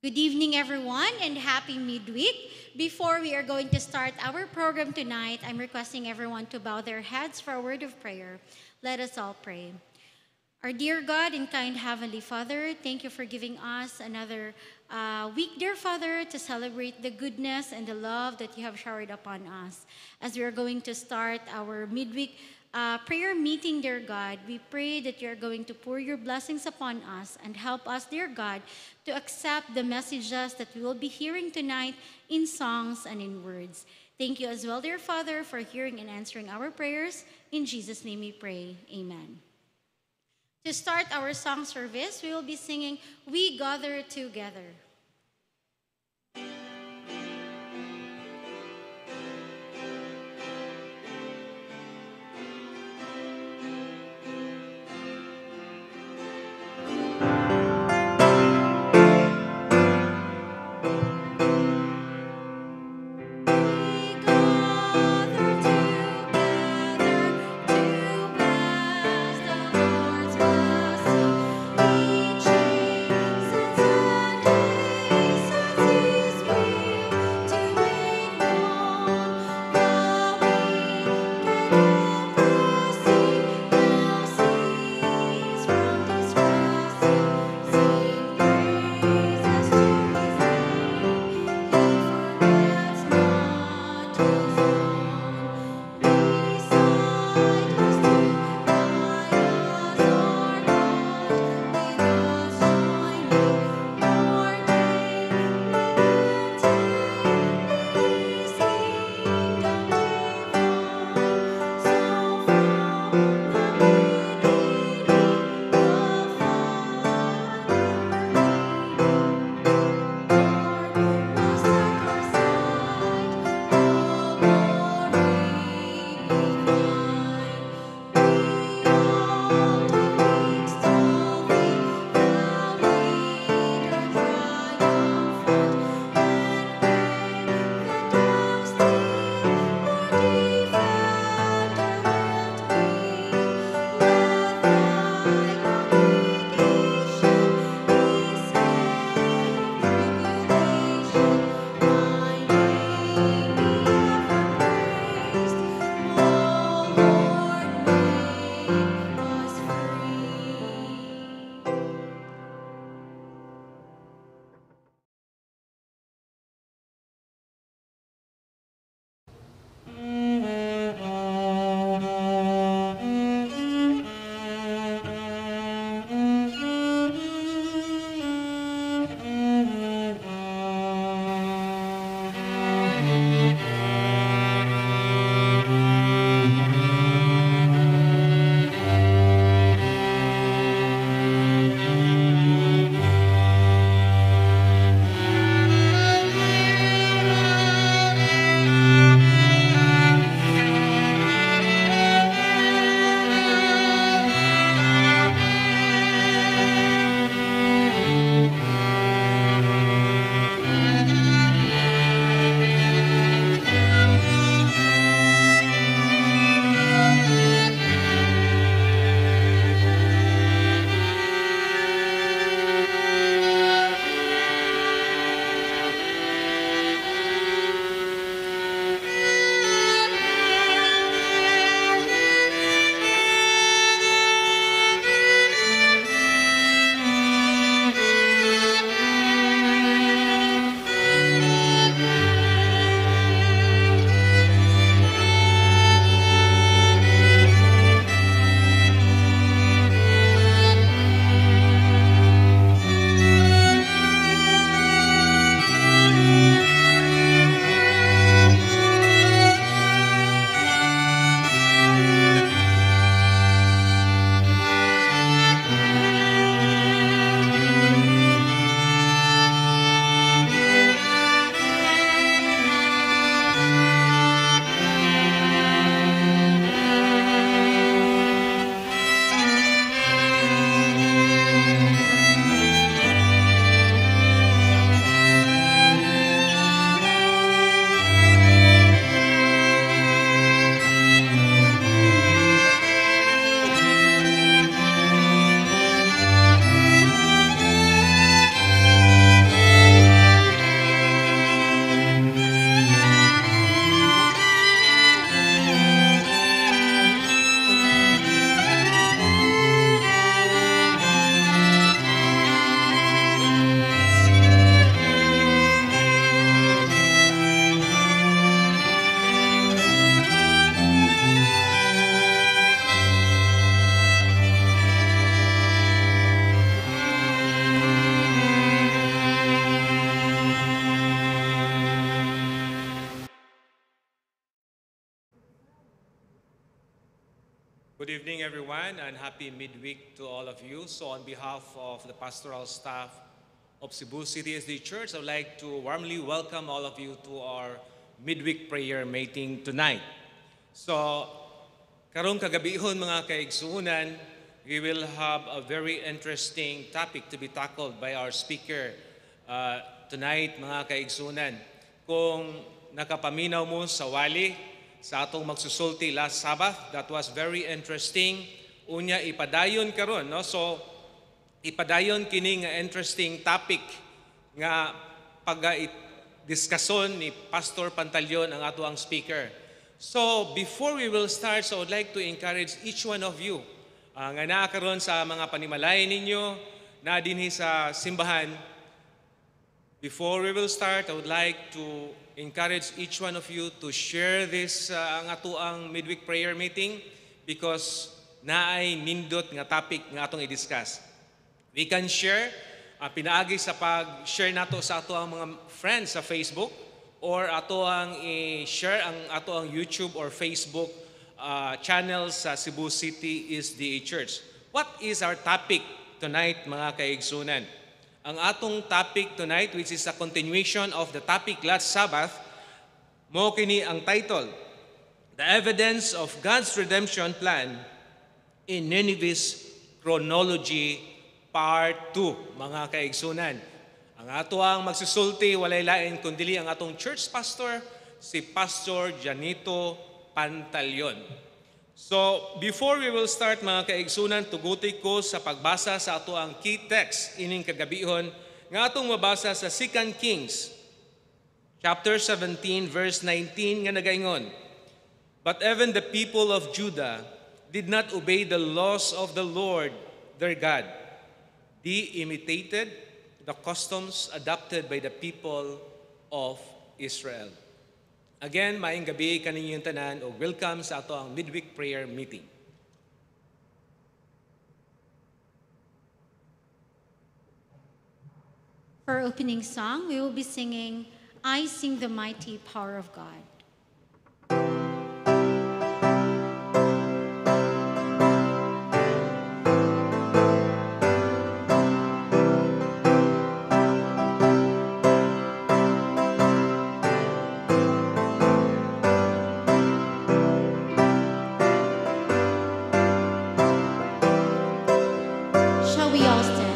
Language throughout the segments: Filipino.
Good evening, everyone, and happy midweek. Before we are going to start our program tonight, I'm requesting everyone to bow their heads for a word of prayer. Let us all pray. Our dear God and kind Heavenly Father, thank you for giving us another week, dear Father, to celebrate the goodness and the love that you have showered upon us. As we are going to start our midweek prayer meeting, dear God, we pray that you are going to pour your blessings upon us and help us, dear God, to accept the messages that we will be hearing tonight in songs and in words. Thank you as well, dear Father, for hearing and answering our prayers. In Jesus' name we pray. Amen. To start our song service, we will be singing We Gather Together. Each season Good evening, everyone, and happy midweek to all of you. So on behalf of the pastoral staff of Cebu City SD Church, I would like to warmly welcome all of you to our midweek prayer meeting tonight. So, karong kagabihon mga kaigsuunan, we will have a very interesting topic to be tackled by our speaker tonight, mga kaigsuunan. Kung nakapaminaw mo sa wali, sa atong magsusulti last Sabbath, that was very interesting. Unya ipadayon karon, no? So ipadayon kini nga interesting topic nga pag-diskason ni Pastor Pantaleon ang ato ang speaker. So before we will start, so I would like to encourage each one of you nga naa karon sa mga panimalayan ninyo na dinhi sa simbahan. Before we will start, I would like to encourage each one of you to share this ang ato ang midweek prayer meeting because naay nindot nga topic nga atong i-discuss. We can share, pinaagi sa pag-share nato sa ato ang mga friends sa Facebook or ato ang i-share ang ato ang YouTube or Facebook channel sa Cebu City SD Church. What is our topic tonight, mga kaigsunan? Ang atong topic tonight, which is a continuation of the topic last Sabbath, mo kini ang title, The Evidence of God's Redemption Plan in Nineveh's Chronology, Part 2, mga kaigsunan. Ang ato ang magsusulti, walay lain kundili ang atong church pastor, si Pastor Janito Pantaleon. So, before we will start, mga kaigsunan, tuguti ko sa pagbasa sa ato ang key text ining kagabihon nga atong mabasa sa 2 Kings chapter 17 verse 19 nga nagaingon, But even the people of Judah did not obey the laws of the Lord their God. They imitated the customs adopted by the people of Israel. Again, maayong gabi kaninyong tanan o welcome sa ato ang midweek prayer meeting. For our opening song, we will be singing, I Sing the Mighty Power of God. Shall we all stand?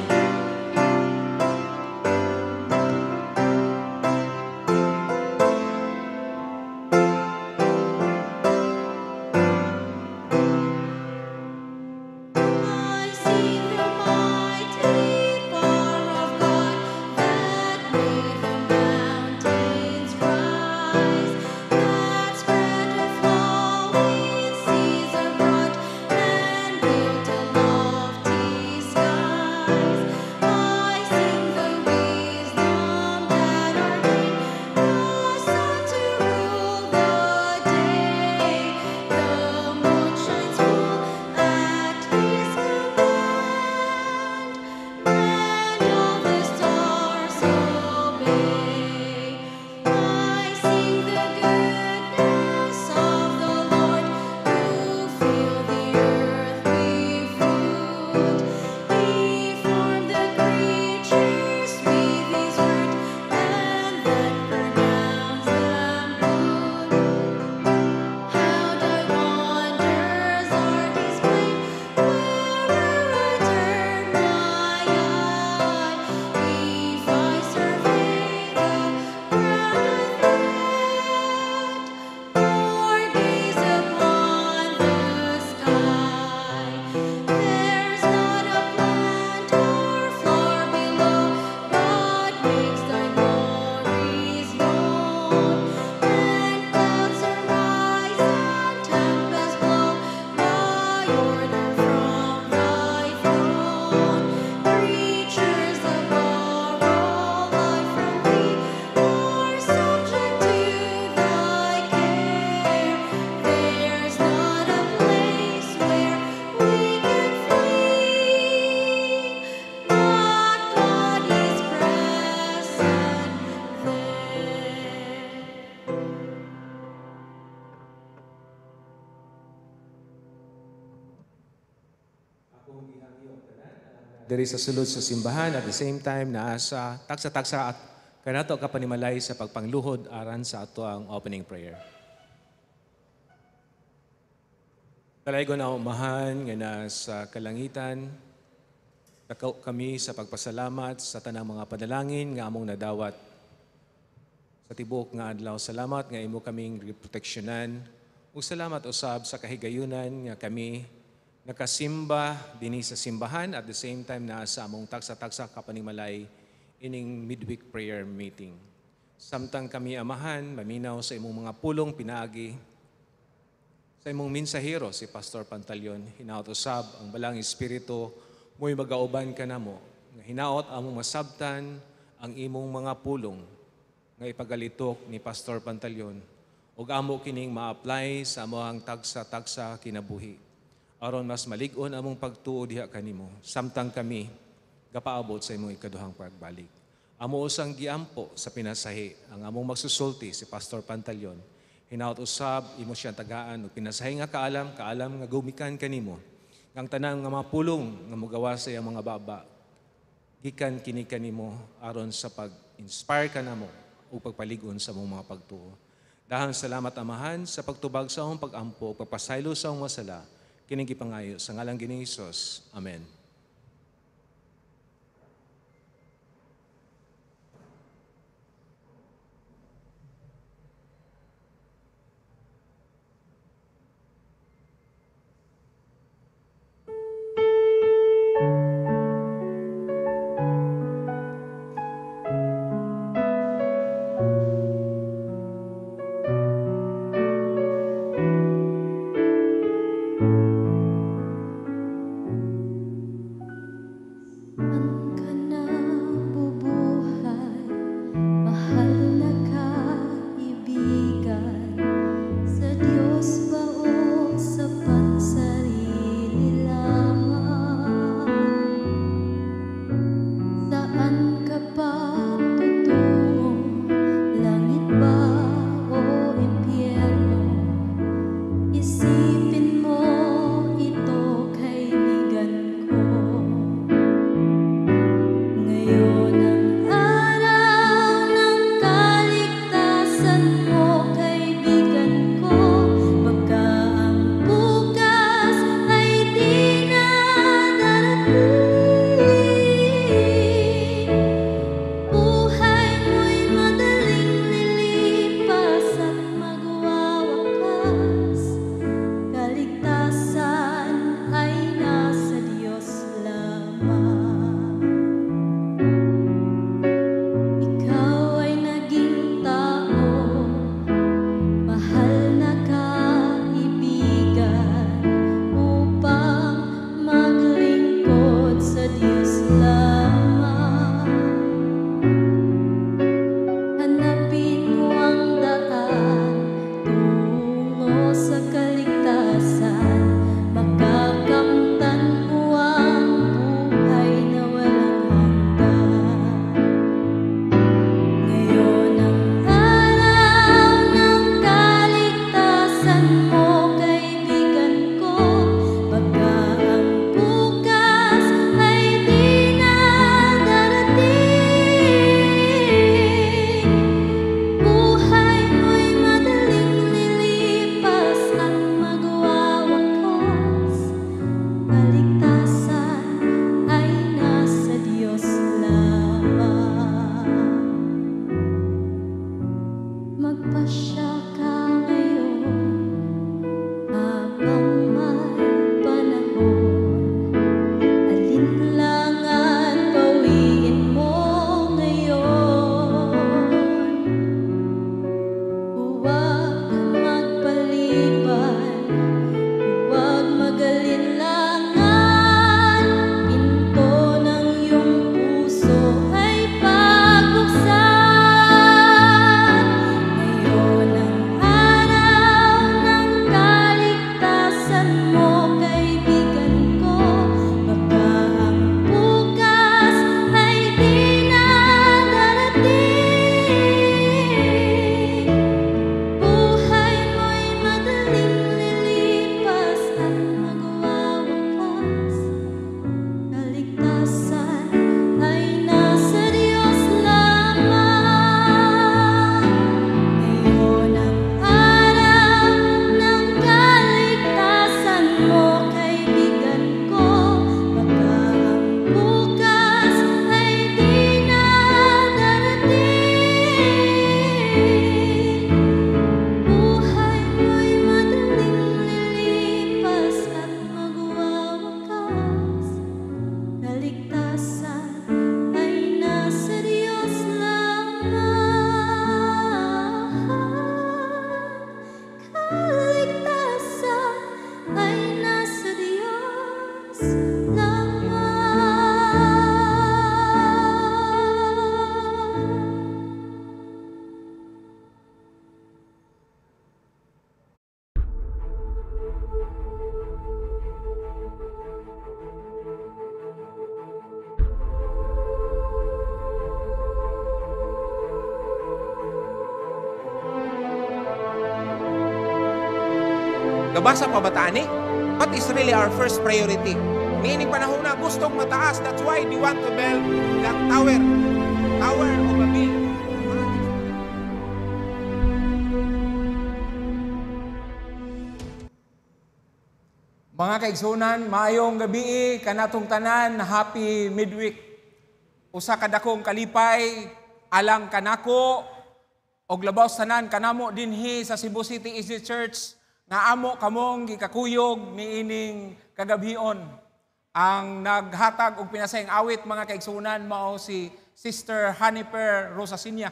diri sa sulod sa simbahan at the same time naa sa taksa-taksa at kanato ka panimalay sa pagpangluhod aran sa ato ang opening prayer. Talaygo na umahan nga na sa kalangitan, dako kami sa pagpasalamat sa tanang mga panalangin nga among nadawat sa tibok nga adlaw. Salamat nga imo kaming proteksyonan ug salamat usab sa kahigayunan nga kami nakasimba dinhi sa simbahan at the same time na sa among taksa-taksa kapanimalay ining midweek prayer meeting. Samtang kami amahan, maminaw sa imong mga pulong pinaagi sa imong mensahero si Pastor Pantaleon, hinaot usab ang balang espiritu mo'y magauban ka namo nga hinaot among masabtan ang imong mga pulong nga ipagalitok ni Pastor Pantaleon ug amo kining ma-apply sa among tagsa-tagsa kinabuhi aron mas malig-on among pagtuo diha kanimo samtang kami gapaabot sa imong ikaduhang pagbalik. Amo usang giampo sa pinasahi ang among magsusulti si Pastor Pantaleon. Hinaot usab imo siyang tagaan ug pinasahi nga kaalam nga gumikan kanimo. Ang tanang nga mga pulong nga mogawa sa iyang mga baba gikan kini kanimo aron sa pag-inspire kanamo ug pagpalig-on sa among mga pagtuo. Dahang salamat amahan sa pagtubag sa among pag-ampo ug pagpasaylo sa among masala. Kining gipangayo sa ngalang Ginoong Hesus. Amen. kaligtasan ay nasa Diyos lamang. Kaligtasan ay nasa Diyos Gabasa pa ba tani? What is really our first priority? Niining panahon na gustong mataas. That's why they want to build that tower. Tower of Babel. Mga kaigsunan, maayong gabi kanatong tanan, happy midweek. Usa ka dakong kalipay alang kanako og labaw tanan kanamo dinhi sa Cebu City Easy Church nga amo kamong gikakuyog niining kagabhion. Ang naghatag og pinasayang awit mga kaigsunan mao si Sister Haniper Rosasinya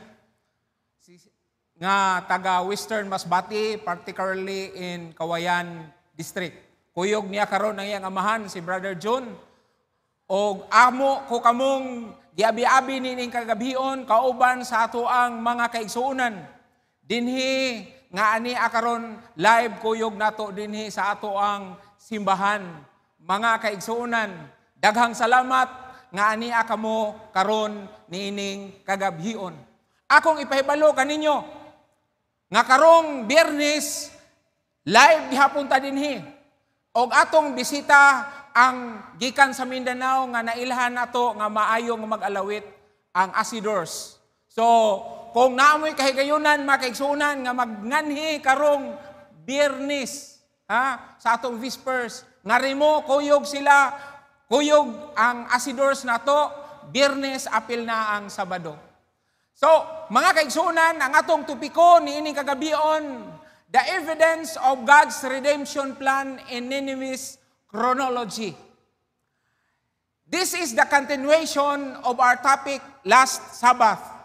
nga taga Western Masbate, particularly in Kawayan District. Kuyog niya karon ang iyang amahan si Brother John. Og amo ko kamong giabi-abi nining kagabhion kauban sa ato ang mga kaigsuonan. Dinhi nga ani akaron live kuyog nato dinhi sa ato ang simbahan. Mga kaigsuonan, daghang salamat nga ani kamo karon niining kagabhion. Akong ipahibalo kaninyo nga karong Biyernes live gihapon ta dinhi. Og atong bisita ang gikan sa Mindanao nga nailhan nato nga maayo nga mag-alawit ang Asidors. So, kung naamoy kahigayunan, mga kaigsunan, nga magnganhi karong Biyernes sa atong Vespers, nga rimo, kuyog sila, kuyog ang Asidors nato, Biyernes, apil na ang Sabado. So, mga kaigsunan, ang atong tupiko ni ining kagabion, the evidence of God's redemption plan in Nineveh's chronology. This is the continuation of our topic last Sabbath.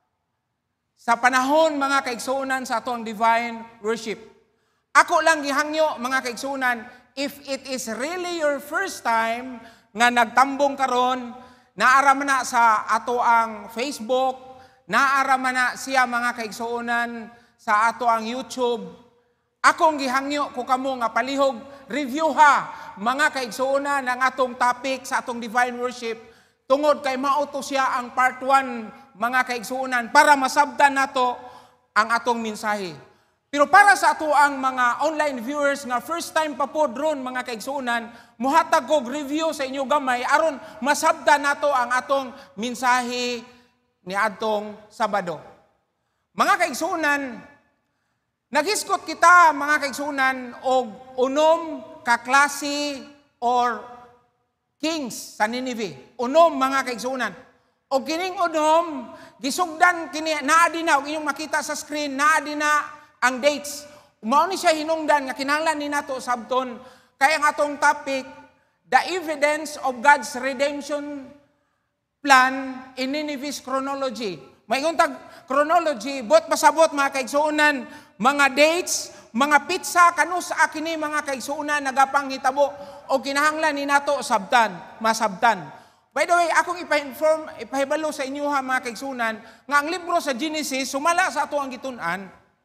Sa panahon mga kaigsunan sa atong divine worship. Ako lang gihangyo mga kaigsunan, if it is really your first time nga nagtambong karon, naara man na sa ato ang Facebook, naara man na siya mga kaigsunan sa ato ang YouTube. Akong gihangyo ko kamo nga palihog review ha mga kaigsuonan ng atong topic sa atong divine worship tungod kay mauto siya ang part 1 mga kaigsuonan para masabtan nato ang atong mensahe. Pero para sa ato ang mga online viewers nga first time pa po ron mga kaigsuonan, muhatag kog review sa inyo gamay aron masabtan nato ang atong mensahe ni adtong Sabado. Mga kaigsuonan, naghiskot kita mga kaigsuonan og unom ka klase or kings sa Nineveh. Unom mga kaigsuonan. O kining unom, gisugdan kini naadi na og inyong makita sa screen, naadi na ang dates. Mao ni siya hinungdan nga kinahanglan ni nato sabton kay ang atong topic, the evidence of God's redemption plan in Nineveh's chronology. May untag chronology, bot pasabot mga kaigsuonan, mga dates, mga pitsa kanus kini mga kaigsuonan nagapanghitabo o kinahanglan ni nato sabtan, masabtan. By the way, akong ipahibalo sa inyo ha mga kaigsunan, nga ang libro sa Genesis, sumala sa ato ang gitun-an,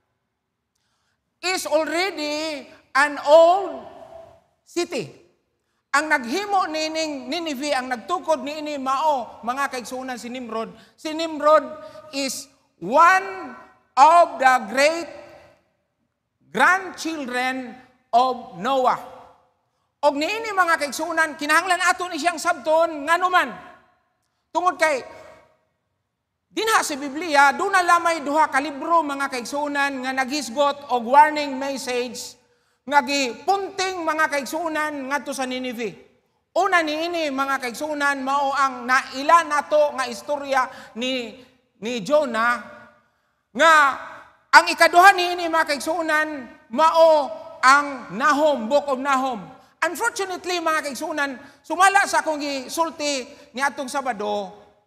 is already an old city. Ang naghimo nining Nineveh, ang nagtukod niini mao, mga kaigsunan si Nimrod. Si Nimrod is one of the great grandchildren of Noah. Og niini mga kaigsunan, kinahanglan ato ni siyang sabton nganuman. Tungod kay dinha sa Biblia, doon na lamay duha ka libro mga kaigsunan nga naghisgot og warning message nga gipunting mga kaigsunan ngadto sa Nineveh. Una niini mga kaigsunan mao ang naila nato nga istorya ni Jonah nga ang ikaduha niini mga kaigsunan mao ang Nahum, Book of Nahum. Unfortunately, mga kaigsunan, sumala sa akong gisulti ni atong Sabado,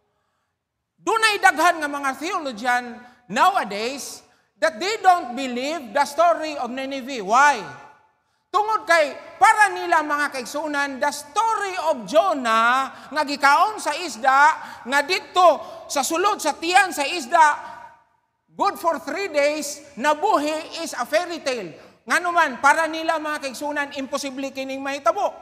dunay daghan nga mga theologian nowadays that they don't believe the story of Nineveh. Why? Tungod kay para nila mga kaigsunan, the story of Jonah nga gikaon sa isda, nga dito sa sulod sa tiyan sa isda, good for 3 days, nabuhi is a fairy tale. Nga naman, para nila mga kaigsunan, imposible kining mahitabo.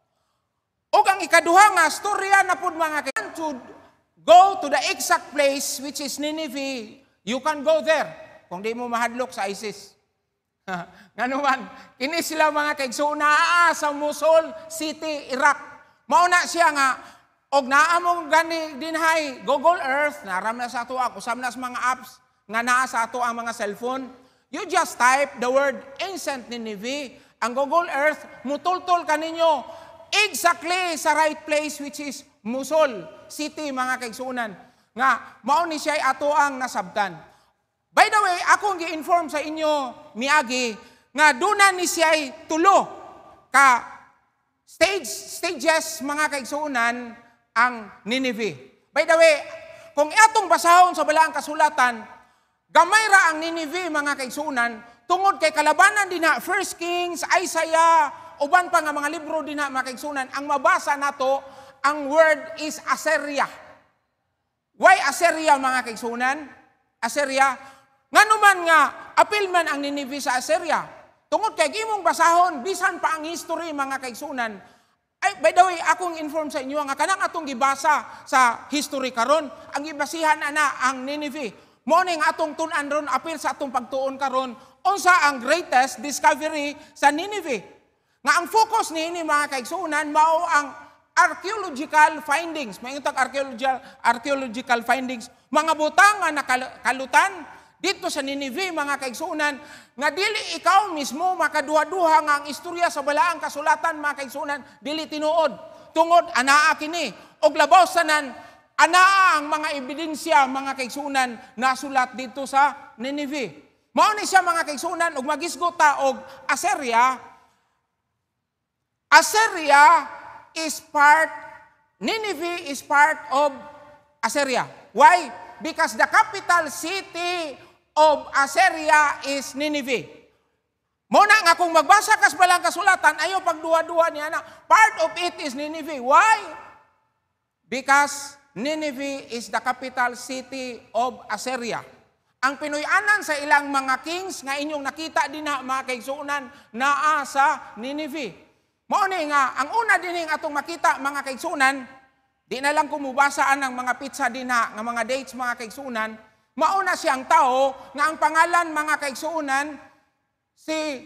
O ang ikaduha nga, storya na po mga kaigsunan, to go to the exact place which is Nineveh, you can go there kung di mo mahadlok sa ISIS. Nga naman, kini sila mga kaigsunan sa Mosul City, Iraq. Mauna siya nga, og naamong gani dinhay Google Earth, naram na sa ato ako, kusam na sa mga apps, nga naa sa ato ang mga cellphone. You just type the word ancient Nineveh, ang Google Earth, mutultol kaninyo exactly sa right place which is Mosul City, mga kaigsunan. Nga, mauni siya ato ang nasabtan. By the way, akong gi-inform sa inyo, miagi, nga duna ni siya'y tulo ka stages, mga kaigsunan, ang Nineveh. By the way, kung atong basahon sa balaang kasulatan, gamay ra ang Nineveh, mga kaigsunan, tungod kay kalabanan din na 1 Kings, Isaiah, uban pa nga mga libro din na, mga kaigsunan, ang mabasa nato, ang word is Assyria. Why Assyria, mga kaigsunan? Assyria, nga naman nga, apil man ang Nineveh sa Assyria. Tungod kay imong basahon, bisan pa ang history, mga kaigsunan. Ay, by the way, akong inform sa inyo, nga kanang atong gibasa sa history karon, ang gibasihan na ang Nineveh. Morning atong tunan ron, apil sa atong pagtuon karon, unsa ang greatest discovery sa Nineveh. Nga ang focus niini, mga kaigsunan, mao ang archaeological findings. May itong archaeological findings. Mga butang nga nakalutan, dito sa Nineveh, mga kaigsunan, nga dili ikaw mismo makaduha-duha nga ang istorya sa balaang kasulatan, mga kaigsunan, dili tinuod. Tungod, anaa kini. Og labaw sanan, anaa ang mga ebidensya, mga kaigsunan, nasulat dito sa Nineveh. Mao ni siya, mga kaigsunan, og magisgot ta og Assyria. Assyria is part, Nineveh is part of Assyria. Why? Because the capital city of Assyria is Nineveh. Muna nga kung magbasa kas balang kasulatan, ayaw pagduwa-duwa niya na, part of it is Nineveh. Why? Because Nineveh is the capital city of Assyria. Ang pinuyanan sa ilang mga kings nga inyong nakita din na, mga kaigsunan, naa sa Nineveh. Mauni nga, ang una din atong makita, mga kaigsunan, di na lang kumubasaan ng mga pizza din na, ng mga dates, mga kaigsunan, mauna siyang tao nga ang pangalan, mga kaigsunan, si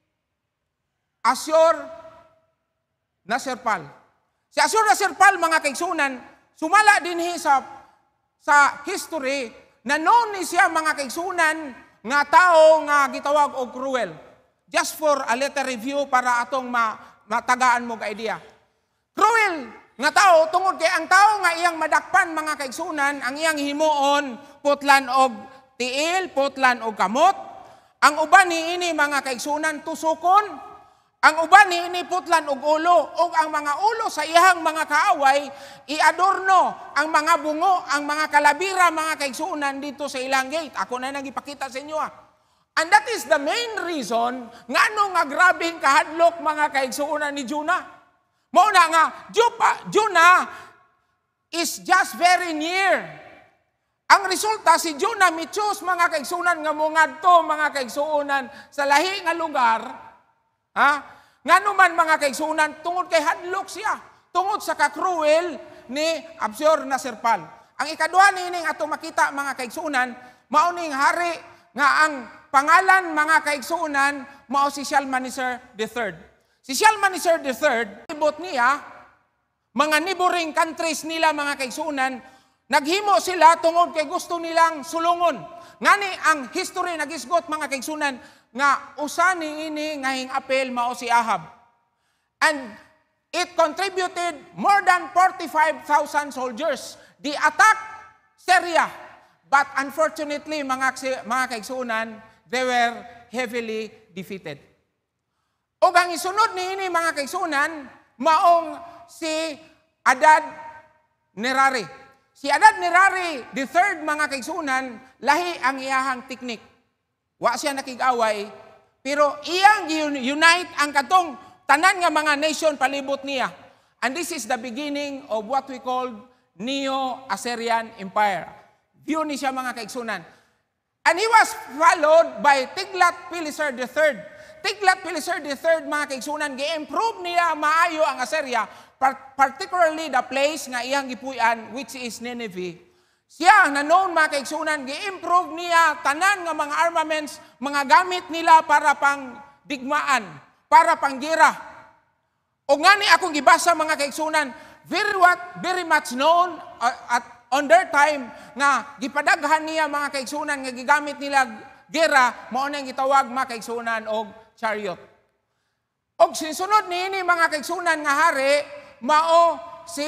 Ashur-nasirpal. Si Ashur-nasirpal, mga kaigsunan, sumala din sa history na known ni siya, mga kaigsunan, nga tao nga gitawag og cruel. Just for a little review para atong matagaan mo ka idea. Cruel nga tao, tungod kay ang tao nga iyang madakpan, mga kaigsunan, ang iyang himuon, putlan og tiil, putlan og kamot. Ang uban ni ini, mga kaigsunan, tusukon. Ang uban ni ini, putlan og ulo. Og ang mga ulo sa iyang mga kaaway, iadorno ang mga bungo, ang mga kalabira, mga kaigsunan dito sa ilang gate. Ako na nagipakita sa inyo. And that is the main reason nga nga grabing kahadlok, mga kaigsunan ni Jonah. Mauna nga, Jonah is just very near. Ang resulta, si Jonah mityos, mga kaigsunan, nga mungadto, mga kaigsunan, sa lahi nga lugar, nga naman, mga kaigsunan, tungod kay hadlok siya, tungod sa kakruel ni Ashur-nasirpal. Ang ikaduha nining ato makita, mga kaigsunan, mauning hari, nga ang pangalan, mga kaigsunan, mao si Shalmaneser III. Si Shalmaneser III, ibot niya, mga neighboring countries nila, mga kaigsunan, naghimo sila tungod kay gusto nilang sulungon. Ngani ang history nagisgot, mga kaigsunan, nga usa ni ini nga hingapil mao si Ahab. And it contributed more than 45,000 soldiers. They attacked Syria. But unfortunately, mga kaigsunan, they were heavily defeated. O ang isunod niini mga kaigsunan, maong si Adad Nerari. Si Adad Nerari, the third mga kaigsunan, lahi ang iyahang teknik. Wa siya nakig-away, pero iyang unite ang katong tanan nga mga nation palibot niya. And this is the beginning of what we call Neo-Assyrian Empire. View ni siya mga kaigsunan. And he was followed by Tiglath-Pileser III. Tiglath-Pileser III, mga kaigsunan, gi-improve niya maayo ang Assyria, particularly the place nga iyang gipuy-an, which is Nineveh. Siya, na known mga kaigsunan, gi-improve niya tanan nga mga armaments, mga gamit nila para pang digmaan, para pang gira. O nga ni akong gibasa mga kaigsunan, very much known on their time nga gipadaghan niya mga kaigsunan nga gigamit nila gira, mao nang gitawag mga kaigsunan og chariot. Og sinsunod niini mga kaigsunan nga hari mao si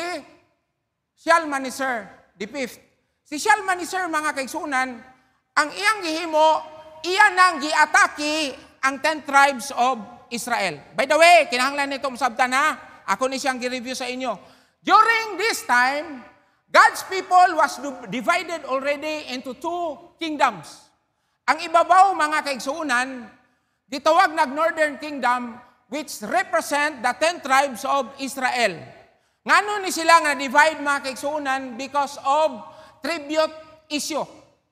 Shalmaneser the fifth. Si Shalmaneser mga kaigsunan, ang iyang gihimo, iya nang giatake ang 10 tribes of Israel. By the way, kinahanglan nito masabtan ha. Ako ni siyang gi-review sa inyo. During this time, God's people was divided already into 2 kingdoms. Ang ibabaw mga kaigsunan, gitawag nag Northern Kingdom, which represent the 10 tribes of Israel. Ngano ni sila nga divide mga kaigsunan because of tribute issue.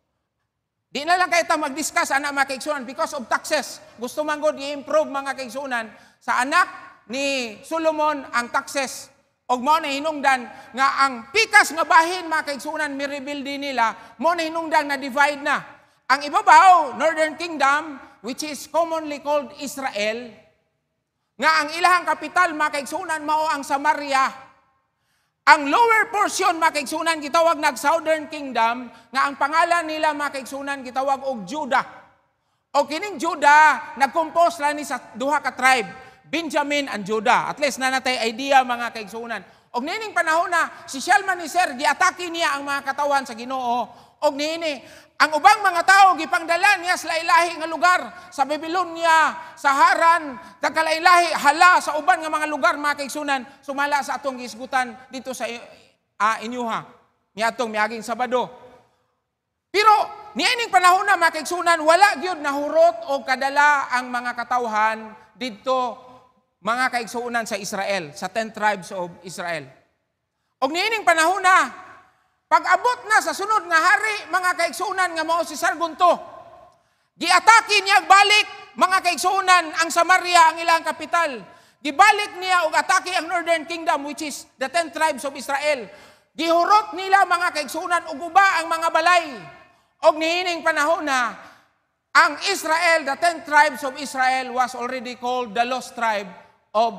Di na lang kayo mag-discuss anak mga kaigsunan because of taxes. Gusto man God i-improve mga kaigsunan sa anak ni Solomon ang taxes. Og mo na hinungdan nga ang pikas nga bahin mga kaigsunan mi-rebuild nila, mo na hinungdan na divide na. Ang ibabaw, Northern Kingdom, which is commonly called Israel, nga ang ilahang kapital mga kaigsunan mao ang Samaria. Ang lower portion mga kaigsunan gitawag nag Southern Kingdom, nga ang pangalan nila mga kaigsunan gitawag og Judah. O kining Judah nagkompose lang ni sa duha ka tribe, Benjamin and Judah. At least na natay idea mga kaigsunan. Og nining panahon na si Shalmaneser giatake niya ang mga katawan sa Ginoo. Og nini ang ubang mga tao gipangdala niya sa lailahi nga lugar, sa Babylonia, sa Haran, tagalailahi hala sa uban nga mga lugar mga kaigsunan, sumala sa atong gisgutan dito sa inyuha. Niadtong miaging Sabado. Pero niining panahon na mga kaigsunan, wala gyud nahurot o kadala ang mga katawhan didto mga kaigsunan sa Israel, sa 10 tribes of Israel. Og niining panahon na pag-abot na sa sunod nga hari, mga kaigsunan nga mao si Sargonto, giatake niya balik, mga kaigsunan, ang Samaria, ang ilang kapital. Gibalik niya og atake ang Northern Kingdom, which is the 10 tribes of Israel. Gihurot nila, mga kaigsunan, og uba ang mga balay. Og niining panahon na, ang Israel, the 10 tribes of Israel was already called the lost tribe of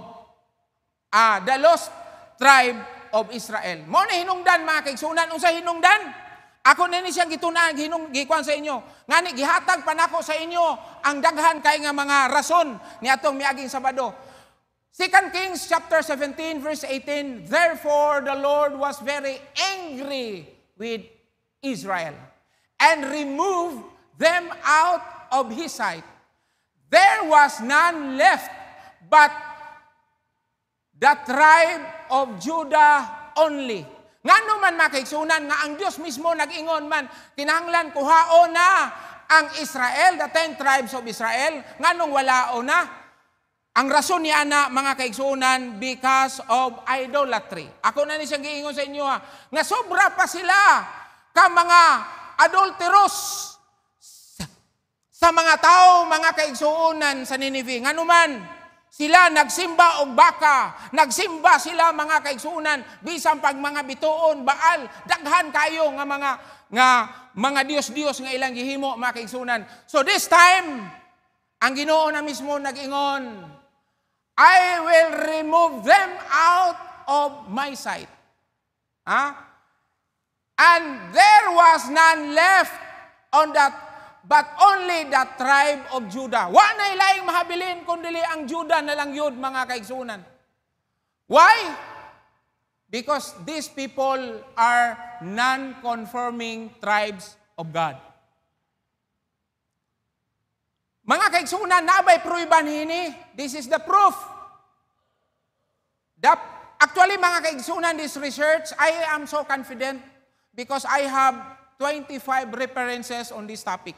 Israel. Mo na hinungdan mga kaigsunan, unsa hinungdan? Ako na ni siyang gitunan, gikuan sa inyo. Ngani gihatag pa nako sa inyo ang daghan kay nga mga rason ni atong miaging Sabado. 2 Kings chapter 17 verse 18, therefore the Lord was very angry with Israel and removed them out of his sight. There was none left but the tribe of Judah only. Ngano man mga kaigsunan nga ang Dios mismo nag-ingon man, kinahanglan kuhaon na ang Israel, the 10 tribes of Israel, nganong walaon na? Ang rason niya na mga kaigsunan, because of idolatry. Ako na ni siyang giingon sa inyo ha, nga sobra pa sila ka mga adulterous sa mga tao, mga kaigsunan sa Nineveh. Ngano man, sila nagsimba og baka, nagsimba sila mga kaigsunan, bisan pag mga bituon, Baal, daghan kayo nga mga Dios-Dios nga ilang gihimo mga kaigsunan. So this time, ang Ginoo na mismo nag-ingon, I will remove them out of my sight. And there was none left on that but only the tribe of Judah. Wa na ilaing mahabilin kundi ang Judah na lang yun mga kaigsunan. Why? Because these people are non-conforming tribes of God. Mga kaigsunan, naabay pruiban hini. This is the proof. Actually, mga kaigsunan, this research, I am so confident because I have 25 references on this topic.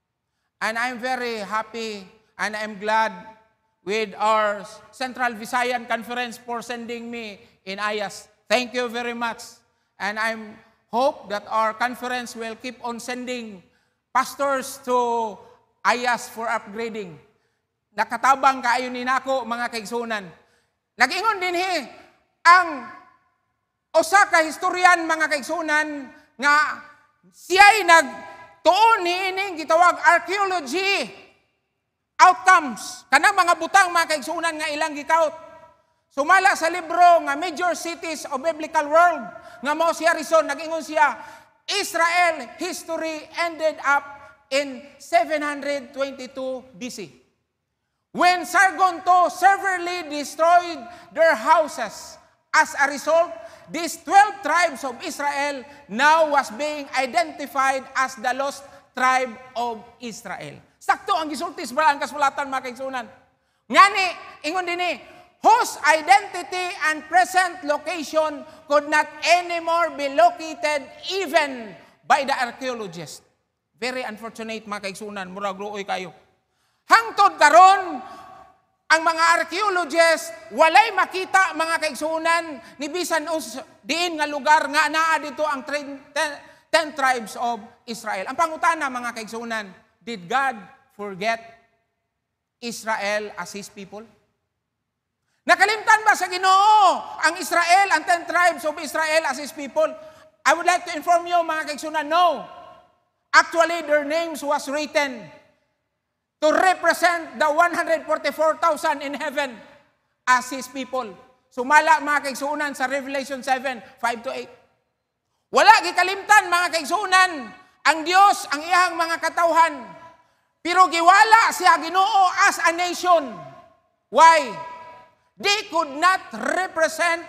And I'm very happy and I'm glad with our Central Visayan Conference for sending me in IAS. Thank you very much. And I hope that our conference will keep on sending pastors to IAS for upgrading. Nakatabang kaayo ni nako mga kaigsunan. Nag-ingon din ang usa ka historian mga kaigsunan nga siya'y nagtuon niining gitawag archaeology outcomes kanang mga butang mga kaigsunan nga ilang gikaut. Sumala sa libro nga Major Cities of Biblical World nga mao si Harrison, nag-ingon siya, Israel history ended up in 722 BC. When Sargon II severely destroyed their houses. As a result, these 12 tribes of Israel now was being identified as the lost tribe of Israel. Sakto ang gisultis ba ang kasulatan mga kaigsunan. Ngani, ingon din whose identity and present location could not anymore be located even by the archaeologists. Very unfortunate mga kaigsunan, murag luoy kayo. Hangtod karon, ang mga archaeologists walay makita mga kaigsunan ni bisan diin nga lugar nga naa dito ang 10 tribes of Israel. Ang pangutana mga kaigsunan, did God forget Israel as His people? Nakalimtan ba sa Ginoo ang Israel, ang 10 tribes of Israel as His people? I would like to inform you mga kaigsunan, no. Actually, their names was written to represent the 144,000 in heaven as His people. Sumala mga kaigsunan sa Revelation 7:5-8. Wala gikalimtan mga kaigsunan ang Dios ang iyang mga katawhan. Pero giwala siya Ginoo as a nation. Why? They could not represent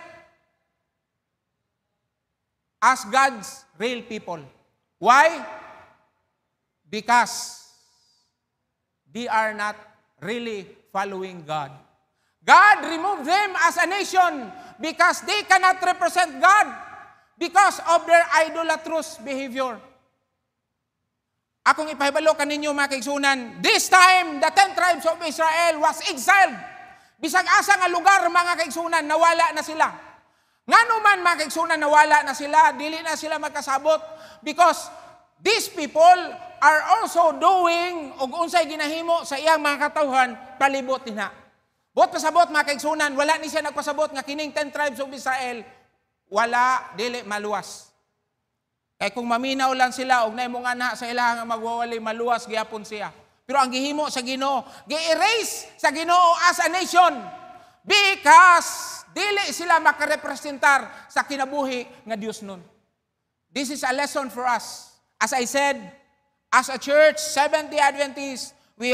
as God's real people. Why? Because they are not really following God. God removed them as a nation because they cannot represent God because of their idolatrous behavior. Akong ipahibalo kaninyo mga kaigsunan, this time the 10 tribes of Israel was exiled. Bisag asa nga lugar mga kaigsunan, nawala na sila. Ngano man mga kaigsunan, nawala na sila, dili na sila magkasabot because these people are also doing og unsay ginahimo sa iyang mga katawhan palibot dinha. Bot pasabot mga kaigsunan, wala ni siya nagpasabot nga kining 10 tribes of Israel wala dili maluwas. Kay kung maminaw lang sila og naimong ana sa ilaha nga magwawali maluwas gyapon siya. Pero ang gihimo sa Ginoo, gi-erase sa Ginoo as a nation because dili sila makarepresentar sa kinabuhi nga Dios nun. This is a lesson for us. As I said, as a church, Seventh-day Adventists, we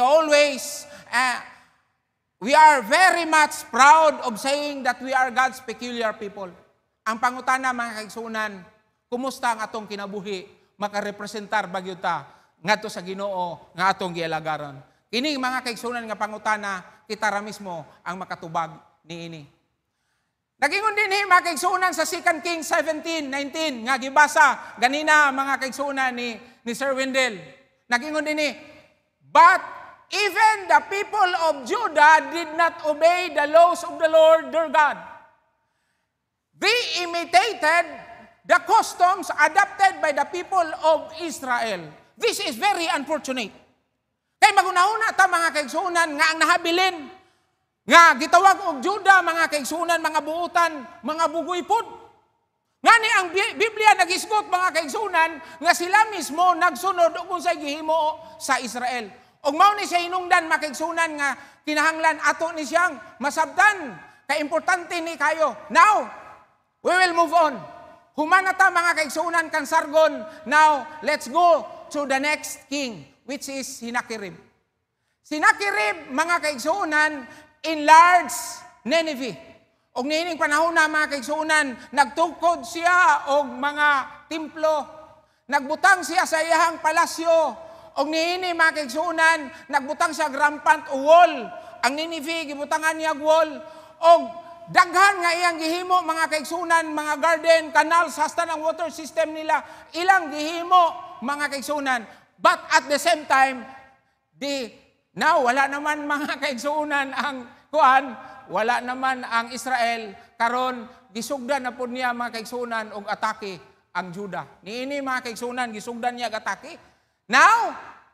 are very much proud of saying that we are God's peculiar people. Ang pangutana mga kaigsunan, kumusta ang atong kinabuhi makarepresentar bagyod ta ngadto sa Ginoo nga atong gialagaron. Kini mga kaigsunan nga pangutana, kita ra mismo ang makatubag niini. Nagingon din mga kaigsunan sa 2 Kings 17:19 nga gibasa ganina mga kaigsunan ni Sir Wendell. Nagingon din but even the people of Judah did not obey the laws of the Lord their God. They imitated the customs adopted by the people of Israel. This is very unfortunate. Kay magunahuna ta mga kaigsunan nga ang nahabilin nga gitawag og Juda mga kaigsunan, mga buutan, mga bugoy pod. Ngani ang Biblia nagisgot mga kaigsunan nga sila mismo nagsunod og unsay gihimo sa Israel. Og mao ni siya hinungdan mga kaigsunan nga kinahanglan ato ni siyang masabtan kay importante ni kayo. Now, we will move on. Humana ta mga kaigsunan kan Sargon. Now, let's go to the next king which is Sennacherib. Sennacherib mga kaigsunan enlarged Nineveh. Og niining panahon na mga kaigsunan, nagtukod siya og mga templo. Nagbutang siya sa iyang palasyo Og niini mga kaigsunan, nagbutang siya rampant o wall. Ang Nineveh, gibutangan niya wall. Og daghan nga iyang gihimo, mga kaigsunan, mga garden, canals, hasta ng water system nila. Ilang gihimo, mga kaigsunan. But at the same time, now, wala naman mga kaigsunan ang kuan, wala naman ang Israel. Karon gisugdan na po niya mga kaigsunan og atake ang Juda. Niini mga kaigsunan, gisugdan niya atake. Now,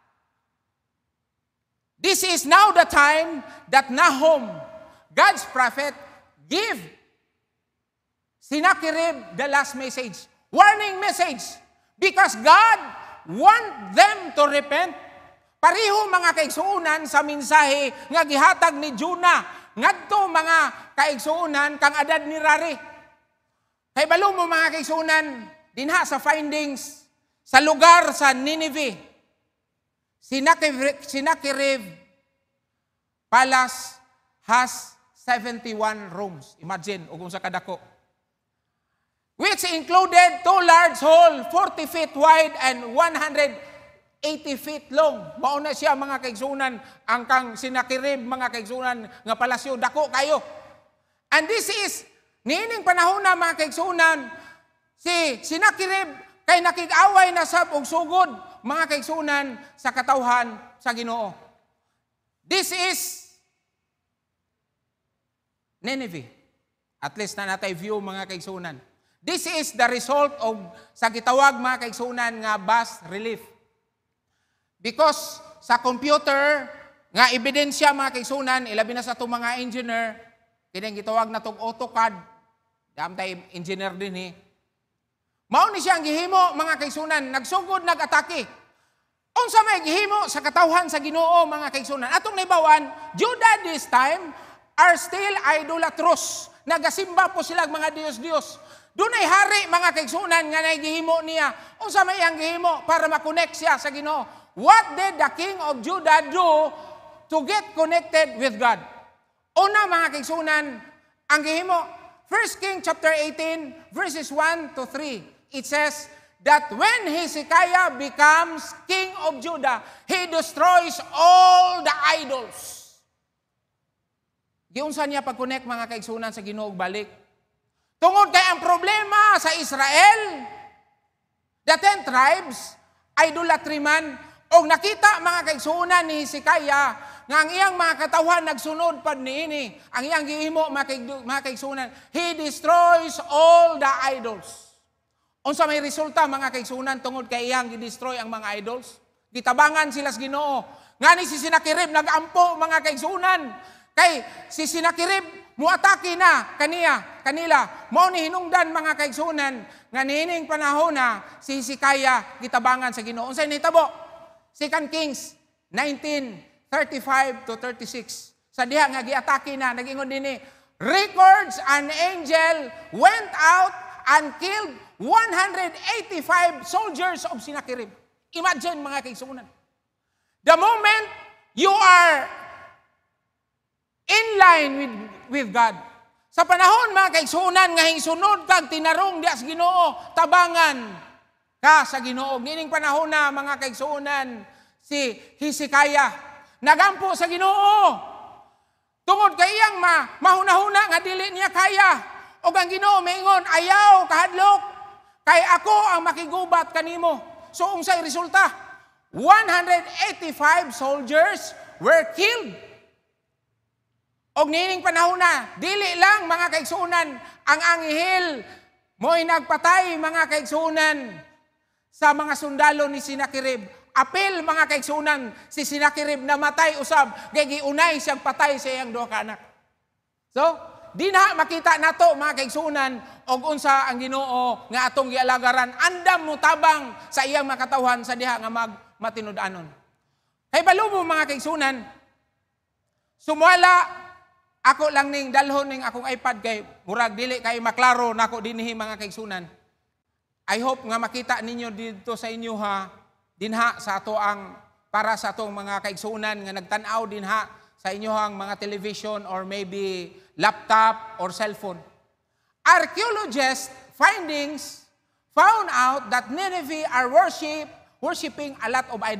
this is now the time that Nahum, God's prophet, give Sennacherib the last message. Warning message. Because God want them to repent. Pareho mga kaigsuunan sa mensahe nga gihatag ni Jonah. Ngadto mga kaigsuunan kang adad ni Rari. Kay balo mo mga kaigsuunan, dinha sa findings sa lugar sa Nineveh. Sennacherib Palace has 71 rooms. Imagine, kung sa kadako. Which included 2 large hall, 40 feet wide and 180 feet long. Mauna siya mga kaigsunan, ang kang Sennacherib mga kaigsunan nga palasyo, dako kayo. And this is, niining panahon na mga kaigsunan, si Sennacherib kay nakig-away na sab og sugod mga kaigsunan sa katawhan sa Ginoo. This is Nineveh. At least na natay view mga kaigsunan. This is the result of sa gitawag mga kaigsunan nga bas relief. Because sa computer nga ebidensya mga kaigsunan, ilabi na sa itong mga engineer, kinang gitawag na itong AutoCAD, damtay engineer din Mao ni siya ang gihimo mga kaigsunan, nagsugod, nag-atake. Unsa may gihimo sa katawhan sa Ginoo mga kaigsunan. Atong naibawan, Judah this time are still idolatrous. Nagasimba po sila mga Diyos-Diyos. Dunay hari mga kaigsunan nga naigihimo niya. Unsa may iyang gihimo para makonect siya sa Ginoo. What did the king of Judah do to get connected with God? Una mga kaigsunan, ang gihimo, 1 King chapter 18 verses 1 to 3. It says that when Hezekiah becomes king of Judah, he destroys all the idols. Giunsa niya pag-connect mga kaigsunan sa Ginoo balik. Tungod kay ang problema sa Israel, the 10 tribes, idolatry man, o nakita mga kaigsunan ni Hezekiah, nga ang iyang mga katawhan nagsunod pad niini, ang iyang gihimo mga kaigsunan, he destroys all the idols. Unsa may resulta mga kaigsunan tungod kay iyang gi-destroy ang mga idols? Gitabangan sila sa Ginoo. Ngani si Sennacherib nagampo mga kaigsunan. Kay si Sennacherib muatake na kanila. Mao ni hinungdan mga kaigsunan nga niining panahon na si Hezekiah gitabangan sa Ginoo. Unsay nahitabo? 2 Kings 19:35 to 36. Sa diha nga giatake na, nag-ingon dinhi, records an angel went out and killed 185 soldiers of Sennacherib. Imagine mga kaigsunan. The moment you are in line with God. Sa panahon mga kaigsunan nga hingsunod kag tinarong dias Ginoo, tabangan ka sa Ginoo. Gining panahon na mga kaigsunan si Hezekiah nagampo sa Ginoo. Tungod kay iyang mahuna-huna nga dili niya kaya. O ang Ginoo maingon, ayaw kahadlok kay ako ang makigubat kanimo. So unsay resulta? 185 soldiers were killed. Og nining panahon na, dili lang mga kaigsunan ang anghel mo'y nagpatay mga kaigsunan sa mga sundalo ni Sennacherib. Apil mga kaigsunan, si Sennacherib namatay usab, kay giunay siyang patay sa iyang duha ka anak. So, di na makita nato mga kaigsunan og unsa ang Ginoo nga atong gialagaran, andam mo tabang sa iyang makatawhan sa diha nga matinud-anon. Kay balumo mga kaigsunan, sumwala ako lang ning dalhon ning akong iPad kay murag dili kay maklaro nako dinhi mga kaigsunan. I hope nga makita ninyo dito sa inyo dinha sa ato ang para sa atong mga kaigsunan nga nagtan-aw dinha sa inyohang mga television or maybe laptop or cellphone. Archaeologists findings found out that Nineveh are worshiping a lot of idols.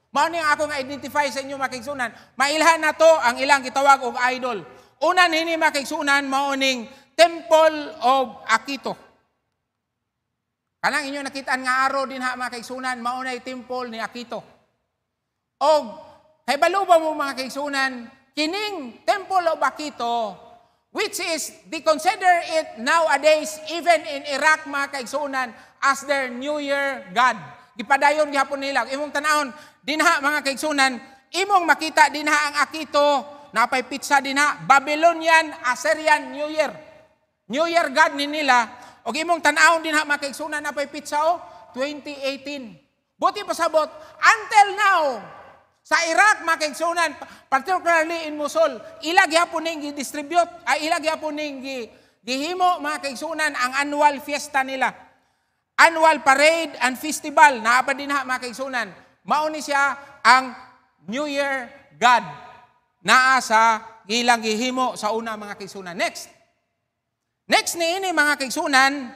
Mao ni ako nga identify sa inyo mga kaigsunan. Mailhan na to ang ilang gitawag og idol. Una nini mga kaigsunan mao ning Temple of Akito. Kanang inyo nakitaan nga araw din ha mga kaigsunan, mao nay temple ni Akito. Og kay baluba mo mga kaigsunan, kining Temple of Akito, which is they consider it nowadays even in Iraq mga kaigsunan as their New Year God. Gipadayon gihapon nila. Imong tanahon dinha mga kaigsunan, imong makita dinha ang Akito, napay pizza dinha, Babylonian, Assyrian New Year. New Year God ni nila. Og imong tanahon dinha mga kaigsunan, napay pizza 2018. Buti pasabot until now sa Iraq mga kaigsunan, particularly in Mosul, ila gihapon ning gi-distribute, ila gihapon ning gihimo mga kaigsunan ang annual fiesta nila. Annual parade and festival naa pa dinha mga kaigsunan. Mao ni siya ang New Year God naa sa ilang gihimo sa una mga kaigsunan. Next niini mga kaigsunan,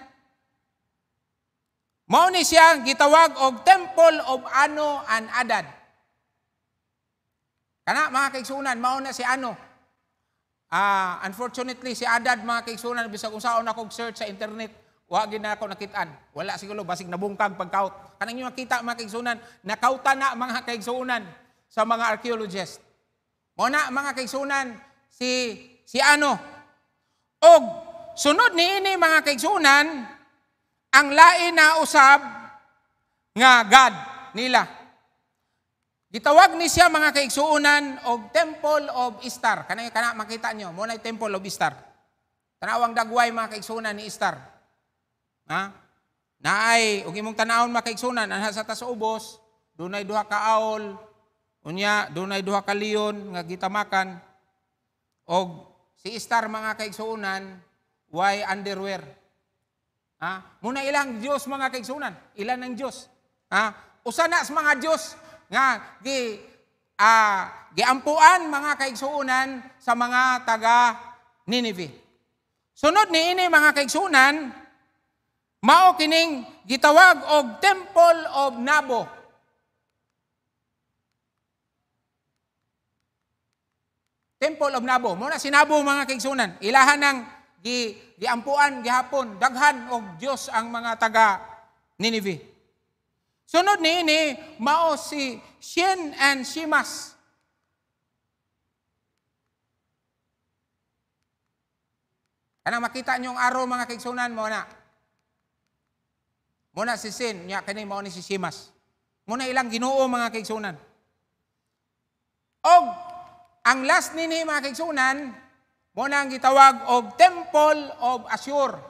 mao ni siya gitawag og Temple of Anu and Adad. Kana mga kaigsunan, mao na si Anu. Unfortunately si Adad mga kaigsunan, bisag unsaon akong search sa internet, wa gid na ako nakitaan. Wala siguro basig nabungkag pagkaut. Kanang inyo makita mga kaigsunan, nakauta na mga kaigsunan sa mga archaeologists. Mao na mga kaigsunan si Anu. Og sunod niini mga kaigsunan, ang lain na usab nga God nila. Gitawag ni siya mga kaigsuunan og Temple of Istar. Kana makita nyo, mo na Temple of Istar. Tanawang dagway mga kaigsuunan ni Istar. Ha? Naay, og imong tanawon mga kaigsuunan, anha sa tasubos, dunay duha ka aol, unya dunay duha ka leon nga gitamakan. Og si Istar mga kaigsuunan, why underwear? Ha? Muna ilang Dios mga kaigsuunan, ilan ang Dios? Ha? Usa na sa mga Dios nga giampuan mga kaigsuunan sa mga taga Nineveh. Sunod niini mga kaigsuunan, mao kining gitawag og Temple of Nabo. Temple of Nabo, mo na si Nabo mga kaigsuunan, ilahan ng giampuan gihapon, daghan og Dios ang mga taga Nineveh. Sunod niini mao si Shin and Shimas. Kana makita niyo ang araw mga kaigsunan mo na. Muna si Sin, nya kani mao ni si Shimas. Muna ilang Ginoo mga kaigsunan. Og ang last nini mga kaigsunan, muna ang gitawag og Temple of Assur.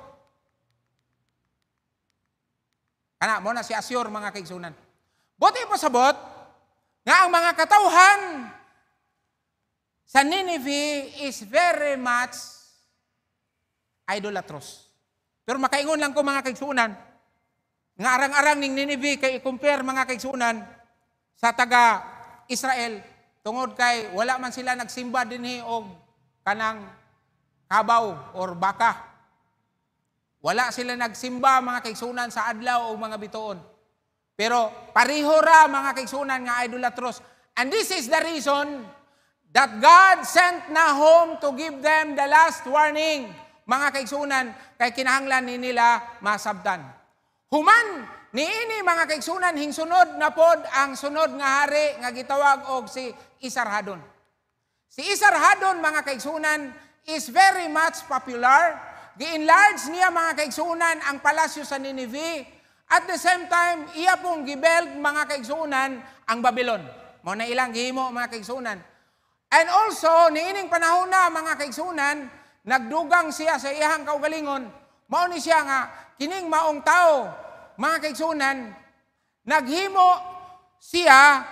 Kana mo na si Assur mga kaigsunan. Buti pasabot nga ang mga katawhan sa Nineveh is very much idolatrous. Pero makaingon lang ko mga kaigsunan, nga arang-arang ning Nineveh kay i-compare mga kaigsunan sa taga Israel tungod kay wala man sila nagsimba dinhi og kanang kabaw or baka. Wala sila nagsimba mga kaigsunan sa adlaw o mga bituon. Pero pareho ra mga kaigsunan nga idolatros. And this is the reason that God sent Nahum to give them the last warning. Mga kaigsunan, kay kinahanglan ni nila masabtan. Human niini mga kaigsunan, hingsunod na pod ang sunod nga hari nga gitawag og si Esarhaddon. Si Esarhaddon mga kaigsunan is very much popular. Gi-enlarge niya mga kaigsunan ang palasyo sa Nineveh. At the same time, iya pong gibuild mga kaigsunan ang Babylon. Mo na ilang gihimo mga kaigsunan. And also, niining panahon na mga kaigsunan, nagdugang siya sa iyang kaugalingon. Mao ni siya nga, kining maong tao, mga kaigsunan, naghimo siya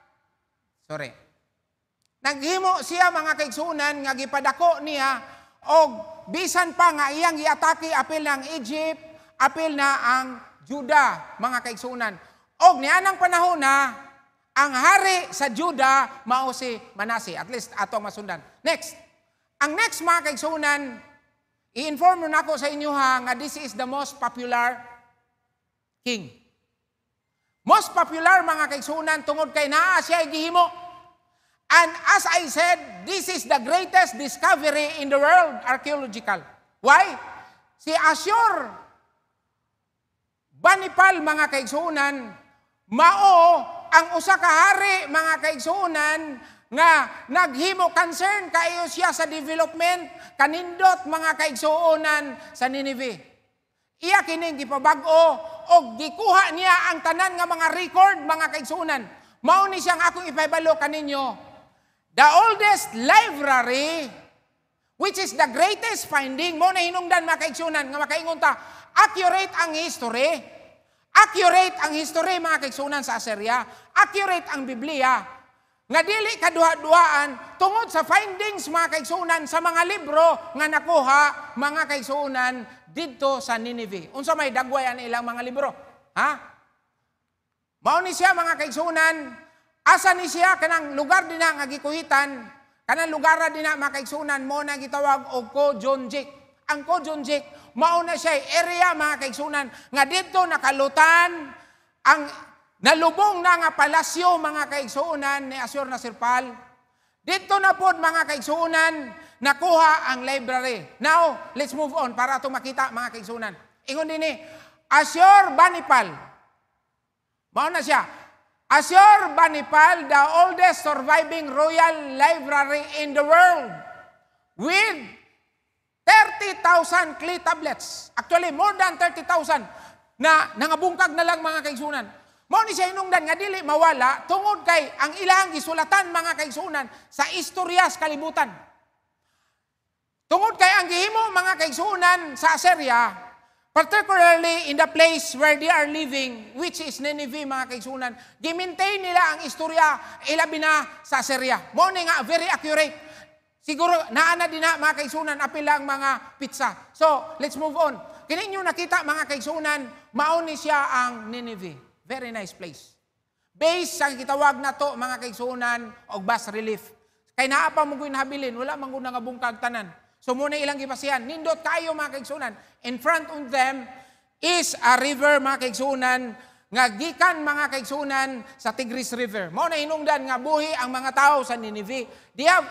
mga kaigsunan nga gipadako niya og bisan pa nga iyang giatake apil ng Egypt, apil na ang Juda, mga kaigsunan. Og nianang panahon na ang hari sa Juda mao si Manase. At least atong masundan. Next. Ang next mga kaigsunan, i-inform na ako sa inyo ha nga this is the most popular king. Most most popular mga kaigsunan tungod kay naa siya gihimo. And as I said, this is the greatest discovery in the world, archaeological. Why? Si Assur Banipal mga kaigsunan, mao ang usa ka hari mga kaigsunan nga naghimo concern kaayo siya sa development kanindot mga kaigsuonan sa Nineveh. Iya kining gipabag-o og gikuha niya ang tanan nga mga record mga kaigsuonan. Mao ni siyang akong ipahibalo kaninyo. The oldest library, which is the greatest finding, mo na hinungdan mga kaigsuonan nga makaingon ta, accurate ang history. Accurate ang history mga kaigsuonan sa Assyria. Accurate ang Biblia. Nga dili kaduha-duhaan tungod sa findings mga kaigsuonan sa mga libro nga nakuha mga kaigsuonan didto sa Nineveh. Unsa may dagway ang ilang mga libro? Ha? Mao ni siya mga kaigsuonan, asa ni siya kanang lugar din nga gikuhitan, kanang lugar din mga kaigsuonan mo na gitawag og Kojonjik. Ang Kojonjik mao na siya area mga kaigsuonan nga didto nakalutan ang nalubong na nga palasyo mga kaigsuonan ni Assur-Nasirpal. Dito na po mga kaigsuonan nakuha ang library. Now, let's move on para ito makita mga kaigsuonan. Ingon din Assur-Banipal. Mao na siya. Assur-Banipal, the oldest surviving royal library in the world with 30,000 clay tablets. Actually, more than 30,000 na nangabungkag na lang mga kaigsuonan. Mao ni siya hinungdan nga dili mawala tungod kay ang ilang gisulatan mga kaigsuonan sa istorya sa kalibutan. Tungod kay ang gihimo mga kaigsuonan sa Assyria, particularly in the place where they are living, which is Nineveh mga kaigsuonan, gi-maintain nila ang istorya ilabi na sa Assyria. Mao ni nga very accurate. Siguro naana din na mga kaigsuonan apil lang mga pizza. So, let's move on. Kini inyo nakita mga kaigsuonan, mao ni siya ang Nineveh. Very nice place. Based sa gitawag na to mga kaigsuonan og bas relief. Kay naa pa mo habilin, wala man gud nga bungkag tanan. So muna ilang gipasihan, nindot kayo mga kaigsuonan. In front of them is a river mga kaigsuonan nga gikan mga kaigsuonan sa Tigris River. Mao na hinungdan nga buhi ang mga tao sa Nineveh. They have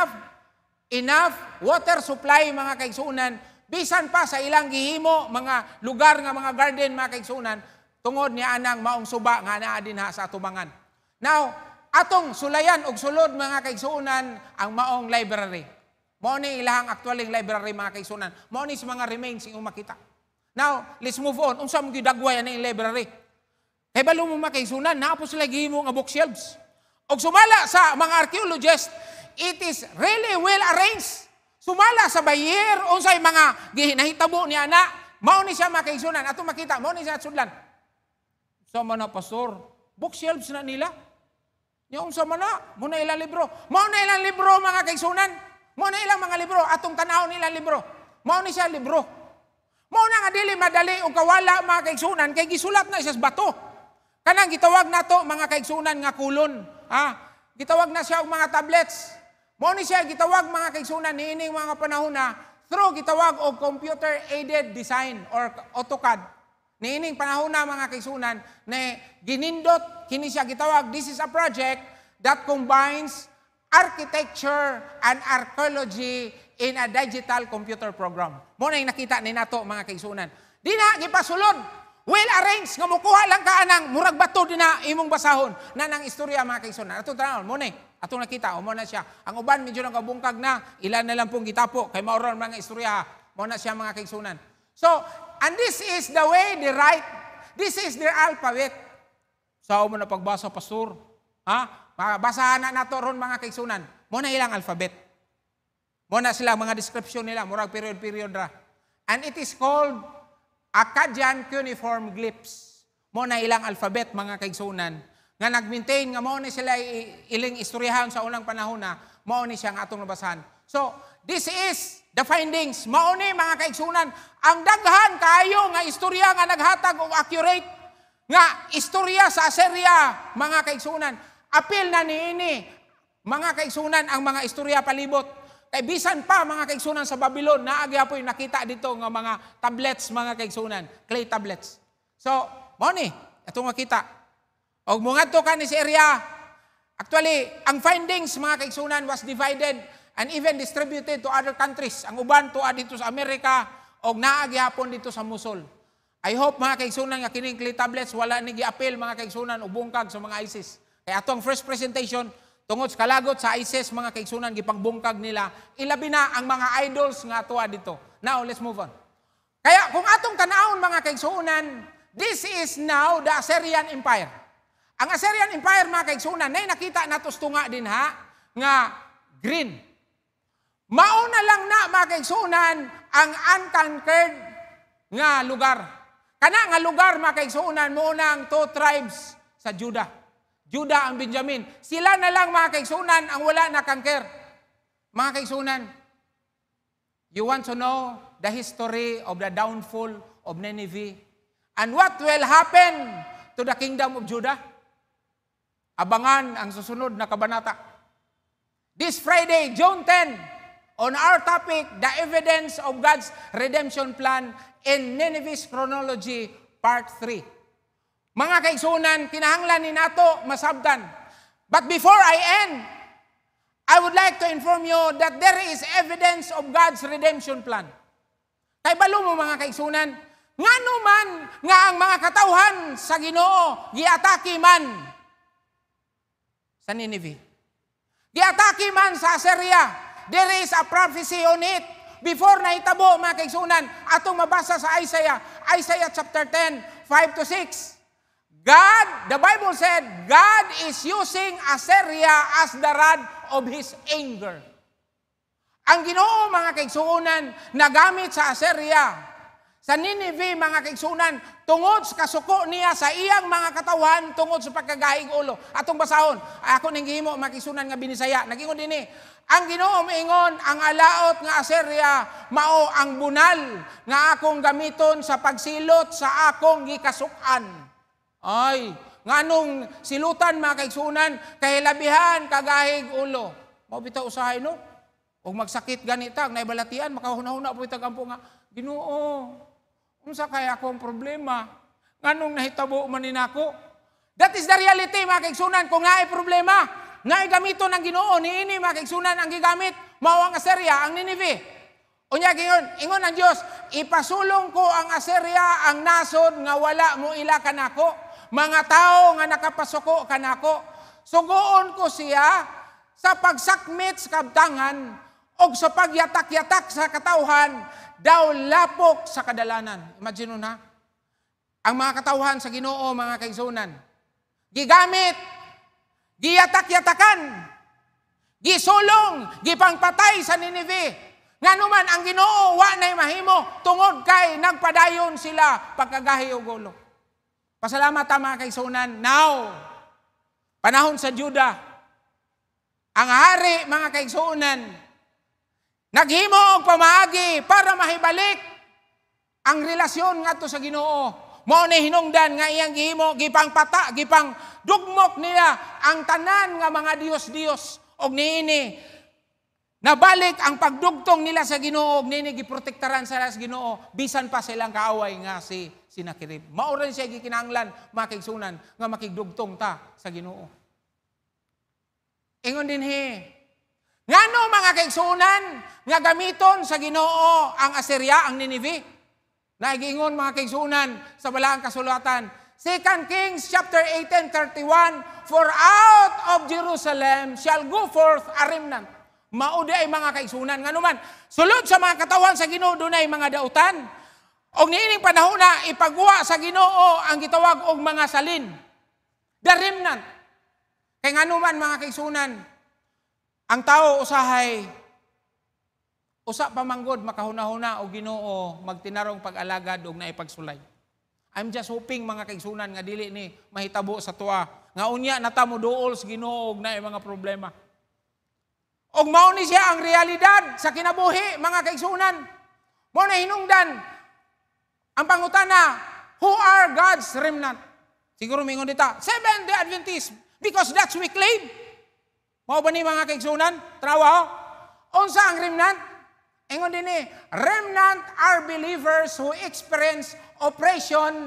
enough water supply mga kaigsuonan bisan pa sa ilang gihimo mga lugar nga mga garden mga kaigsuonan. Tungod niya anang maong suba nga naa din ha sa atubangan. Now, atong sulayan og sulod mga kaigsuonan ang maong library. Mao ni ilahang actualing library mga kaigsuonan. Mao ni sa mga remains ingong makita. Now, let's move on. Unsa mo gidagway ani library? Kay balo mo mga kaigsuonan, naa po sila gihimo nga bookshelves. Og sumala sa mga archaeologists, it is really well arranged. Sumala sa bayer unsay mga gihinahitabo niya na, mao ni siya mga kaigsuonan. Atong makita, mao ni siya sudlan. Sa mana pastor, bookshelves na nila. Yung sa mana, muna ilang libro. Mao na ilang libro mga kaigsuonan. Mao na ilang mga libro. Atong tanaw nila libro. Mao ni siya libro. Mao na nga dili madali o kawala mga kaigsuonan kay gisulat na siya sa bato. Kanang gitawag na to mga kaigsuonan nga kulon. Gitawag na siya og mga tablets. Mao ni siya gitawag mga kaigsuonan niining mga panahon na through gitawag og computer aided design or AutoCAD. Niining panahon na mga kaigsuonan na ginindot kini siya gitawag, this is a project that combines architecture and archaeology in a digital computer program. Mo na yung nakita ni nato mga kaigsuonan. Di na gipasulod, well arranged nga mukuha lang ka anang murag bato din na imong basahon na nang istorya mga kaigsuonan. Ato tanaw mo na atong nakita mo na siya. Ang uban medyo nagabungkag na, ilan na lang pong gitapo kay maoron mga istorya. Mo na siya mga kaigsuonan. So, and this is the way they write. This is their alphabet. Sao mo na pagbasa, pastor? Basahan na nato ron mga kaigsuonan. Mo na ilang alphabet. Mo na sila mga description nila, murag period ra. And it is called Akkadian cuneiform glyphs. Mo na ilang alphabet mga kaigsuonan. Nga nag-maintain nga mo ni sila iling istoryahan sa unang panahon na mao ni siya nga atong nabasahan. So, this is the findings. Mao ni mga kaigsuonan, ang daghan kayo nga istorya nga naghatag og accurate nga istorya sa Assyria mga kaigsuonan. Apil na niini mga kaigsuonan ang mga istorya palibot. Kay bisan pa mga kaigsuonan sa Babylon naagi apoy nakita dito nga mga tablets mga kaigsuonan, clay tablets. So, mao ni atong makita. Og mga to ka ni sa area, actually, ang findings mga kaigsunan was divided and even distributed to other countries. Ang uban to dito sa Amerika og naa gihapon dito sa Mosul. I hope mga kaigsunan nga kining clay tablets wala ni giapil mga kaigsunan o bungkag sa mga ISIS. Kaya atong first presentation tungod sa kalagot sa ISIS mga kaigsunan gipangbungkag nila, ilabi na ang mga idols nga atoa dito. Now, let's move on. Kaya kung atong tanawon mga kaigsunan, this is now the Assyrian Empire. Ang Assyrian Empire mga kaigsunan, nay nakita natos tunga din nga green. Mauna lang na mga kaigsunan ang unconquered nga lugar. Kana nga lugar mga kaigsunan mo ang 2 tribes sa Judah. Judah ang Benjamin. Sila na lang mga kaigsunan ang wala na conquer. Mga kaigsunan, you want to know the history of the downfall of Nineveh and what will happen to the kingdom of Judah? Abangan ang susunod na kabanata. This Friday, June 10, on our topic, the evidence of God's redemption plan in Nineveh's chronology, part 3. Mga kaigsunan, kinahanglan ni nato masabtan. But before I end, I would like to inform you that there is evidence of God's redemption plan. Kay balo mo mga kaigsunan, ngano man nga ang mga katawhan sa Ginoo giatake man sa Nineveh. Giatake man sa Assyria. There is a prophecy on it. Before nahitabo mga kaigsunan, atong mabasa sa Isaiah chapter 10, 5 to 6. God, the Bible said, God is using Assyria as the rod of His anger. Ang Ginoo mga kaigsunan, nagamit sa Assyria, sa Nineveh mga kaigsunan, tungod sa kasuko niya sa iyang mga katawan, tungod sa pagkagahig ulo. Atong basahon, ako ning gihimo mga kaigsunan nga binisaya, nagingon dinhi, ang Ginoo miingon, ang alaot nga Assyria mao ang bunal nga akong gamiton sa pagsilot sa akong gikasukan. Ay, nganong silutan mga kaigsunan, kahilabihan kagahig ulo. Mao bitaw usahay no? Og magsakit ganita, naibalatian, makahuna-huna po itagampo nga, Ginoo, unsa kaya akong problema? Nganong nahitabo man ninako? That is the reality mga kaigsunan, kung naay problema, naay gamito ng Ginoo, niini mga kaigsunan ang gigamit, mao ang Assyria, ang Nineveh. Unya ingon ang Dios, ipasulong ko ang Assyria, ang nasod nga wala mo ila kanako, mga tao nga nakapasuko kanako. Sugoon ko siya sa pagsakmit sa kabtangan o sa pagyatak-yatak sa katawhan, daw lapok sa kadalanan. Imagine na, ang mga katawhan sa Ginoo, mga kaigsunan, gigamit, giyatak-yatakan, gisulong, gipangpatay sa Nineveh. Nganuman ang Ginoo wa nay mahimo tungod kay nagpadayon sila pagkagahi og ulo. Pasalamat ta mga kaigsunan. Now, panahon sa Judah, ang hari mga kaigsunan, naghimo og pamaagi para mahibalik ang relasyon ngadto sa Ginoo. Mao ni hinungdan nga iyang gihimo, gipangpata, gipangdugmok nila ang tanan nga mga Dios-Dios. Og niini nabalik ang pagdugtong nila sa Ginoo, og niini giprotektaran sila sa Ginoo bisan pa silang kaaway nga si Sennacherib. Mao rin siya gikinahanglan mga kaigsunan nga makigdugtong ta sa Ginoo. Ingon dinhi, ngano mga kaigsunan nga gamiton sa Ginoo ang Assyria, ang Nineveh? Naigingon mga kaigsunan sa balaang kasulatan, 2 Kings chapter 18:31, for out of Jerusalem shall go forth a remnant. Mao di ay mga kaigsunan nganuman sulod sa mga katawan sa Ginoo dunay mga dautan. Og niining panahon na ipagwa sa Ginoo ang gitawag og mga salin. The remnant. Kay nganuman mga kaigsunan, ang tao usahay usa pa manggod makahuna-huna og Ginoo magtinarong pag-alagad og naipagsulay. I'm just hoping mga kaigsunan nga dili ni mahitabo sa tuwa nga unya natamo duol sa Ginoo og naay mga problema. Og mao ni siya ang realidad sa kinabuhi mga kaigsunan. Mao na hinungdan ang pangutana, who are God's remnant? Siguro mingon dita, Seventh-day Adventists, because that's we claim. Mao ba ni mga kaigsunan? Trawa, unsa ang remnant? Ingon din remnant are believers who experience oppression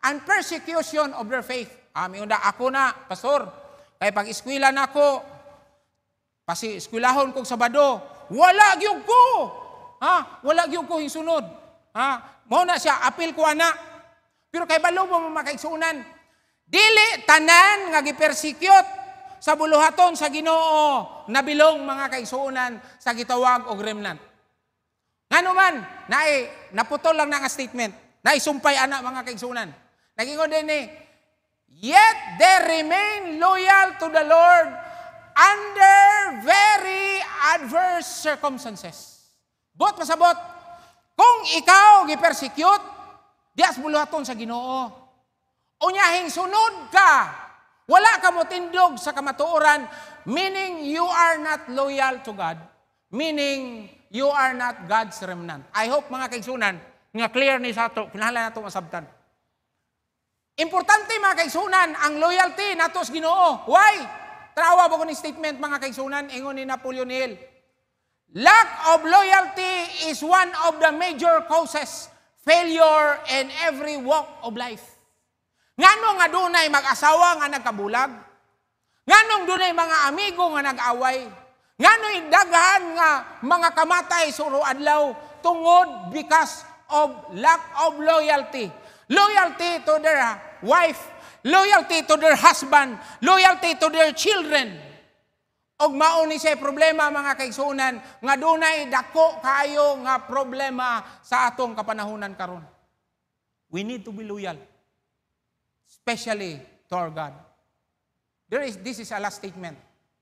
and persecution of their faith. Unda ako na, pastor, kay pag eskwela na ako, pasi eskwelahon kong Sabado, wala gyud ko. Wala gyud ko hinsunod. Mao na siya, apil ko ana. Pero kay balo mo makaigsunan, dili tanan nga gipersecute sa buluhaton sa Ginoo nabilong mga kaigsuonan sa gitawag og remnant. Ngano man, naputol lang na nga statement, naisumpay ana mga kaigsuonan. Nagingon din yet they remain loyal to the Lord under very adverse circumstances. Bot pasabot, kung ikaw gipersecute, dias buluhaton sa Ginoo. Unyahing sunod ka, wala ka mo tindog sa kamatuoran, meaning you are not loyal to God, meaning you are not God's remnant. I hope mga kaigsunan, nga clear ni sa ito, kinahanglan nato masabtan. Importante mga kaigsunan, ang loyalty nato sa Ginoo. Why? Trawa ba ko ni statement mga kaigsunan, ingon ni Napoleon Hill. Lack of loyalty is one of the major causes failure in every walk of life. Ngano nga dunay mag-asawa nga nagkabulag? Nganong dunay mga amigo nga nag-away? Ngano'y daghan nga mga kamatay suro adlaw tungod because of lack of loyalty. Loyalty to their wife, loyalty to their husband, loyalty to their children. Og mao ni siya problema mga kaigsuonan nga dunay dako kayo nga problema sa atong kapanahunan karon. We need to be loyal, especially to our God. This is a last statement.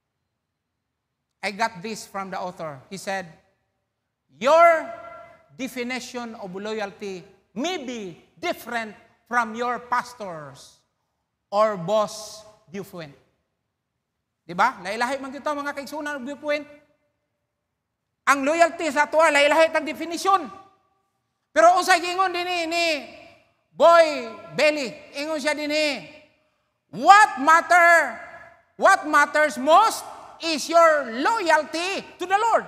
I got this from the author. He said, your definition of loyalty may be different from your pastor's or boss viewpoint. Diba? Lahi-lahi man dito mga kaigsunan ng viewpoint. Ang loyalty sa ato, lahi-lahi tang definisyon. Pero unsay gingon din ni Boy Belly, ingon siya din what matters most is your loyalty to the Lord.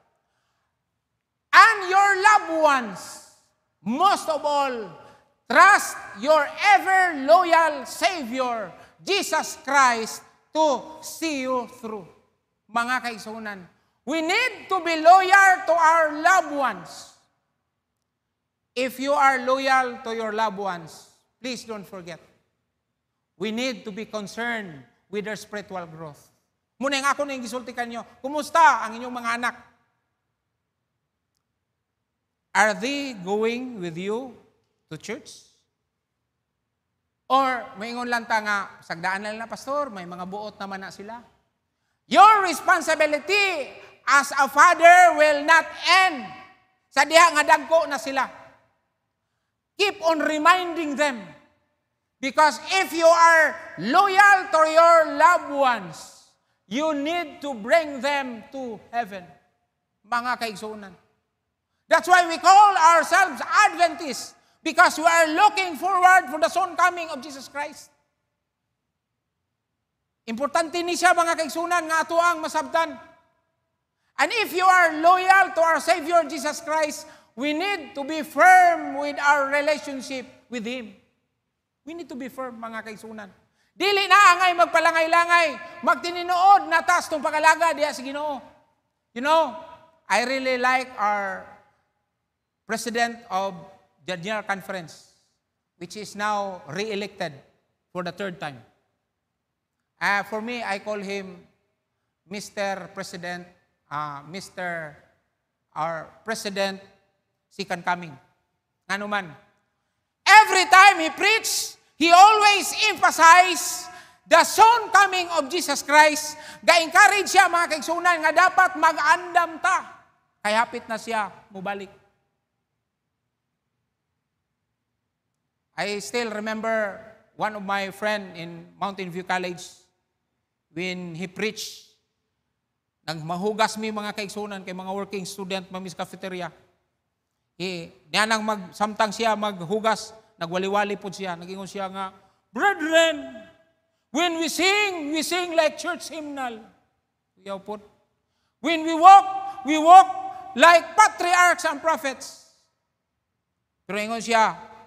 And your loved ones, most of all, trust your ever loyal Savior, Jesus Christ, to see you through. Mga kaigsunan, we need to be loyal to our loved ones. If you are loyal to your loved ones, please don't forget, we need to be concerned with their spiritual growth. Muna yung ako na yung gisultikan nyo, kumusta ang inyong mga anak? Are they going with you to church? Or maingon lang ta nga, sagdaan na pastor, may mga buot naman na sila. Your responsibility as a father will not end sa diha nga dagko na sila. Keep on reminding them. Because if you are loyal to your loved ones, you need to bring them to heaven. Mga kaigsunan. That's why we call ourselves Adventists. Because we are looking forward for the soon coming of Jesus Christ. Importante ni siya mga kaigsunan nga ato ang masabtan. And if you are loyal to our Savior Jesus Christ, we need to be firm with our relationship with Him. We need to be firm mga kaigsunan. Dili na angay magpalangay-langay, magtininood na tas tong pag-alaga diha sa Ginoo. You know, I really like our President of the General Conference, which is now re-elected for the third time. For me, I call him Mr. President, our President, second coming. Ano man. Every time he preached, he always emphasized the soon coming of Jesus Christ. Ga-encourage siya mga kaigsunan nga dapat mag-andam ta. Kay hapit na siya mubalik. I still remember one of my friend in Mountain View College when he preached. Nagmahugas mi mga kaigsunan kay mga working student mamis cafeteria. Samtang siya maghugas, nagwali-wali po siya. Nagingon siya nga, brethren, when we sing like church hymnal. When we walk like patriarchs and prophets. Pero ingon siya,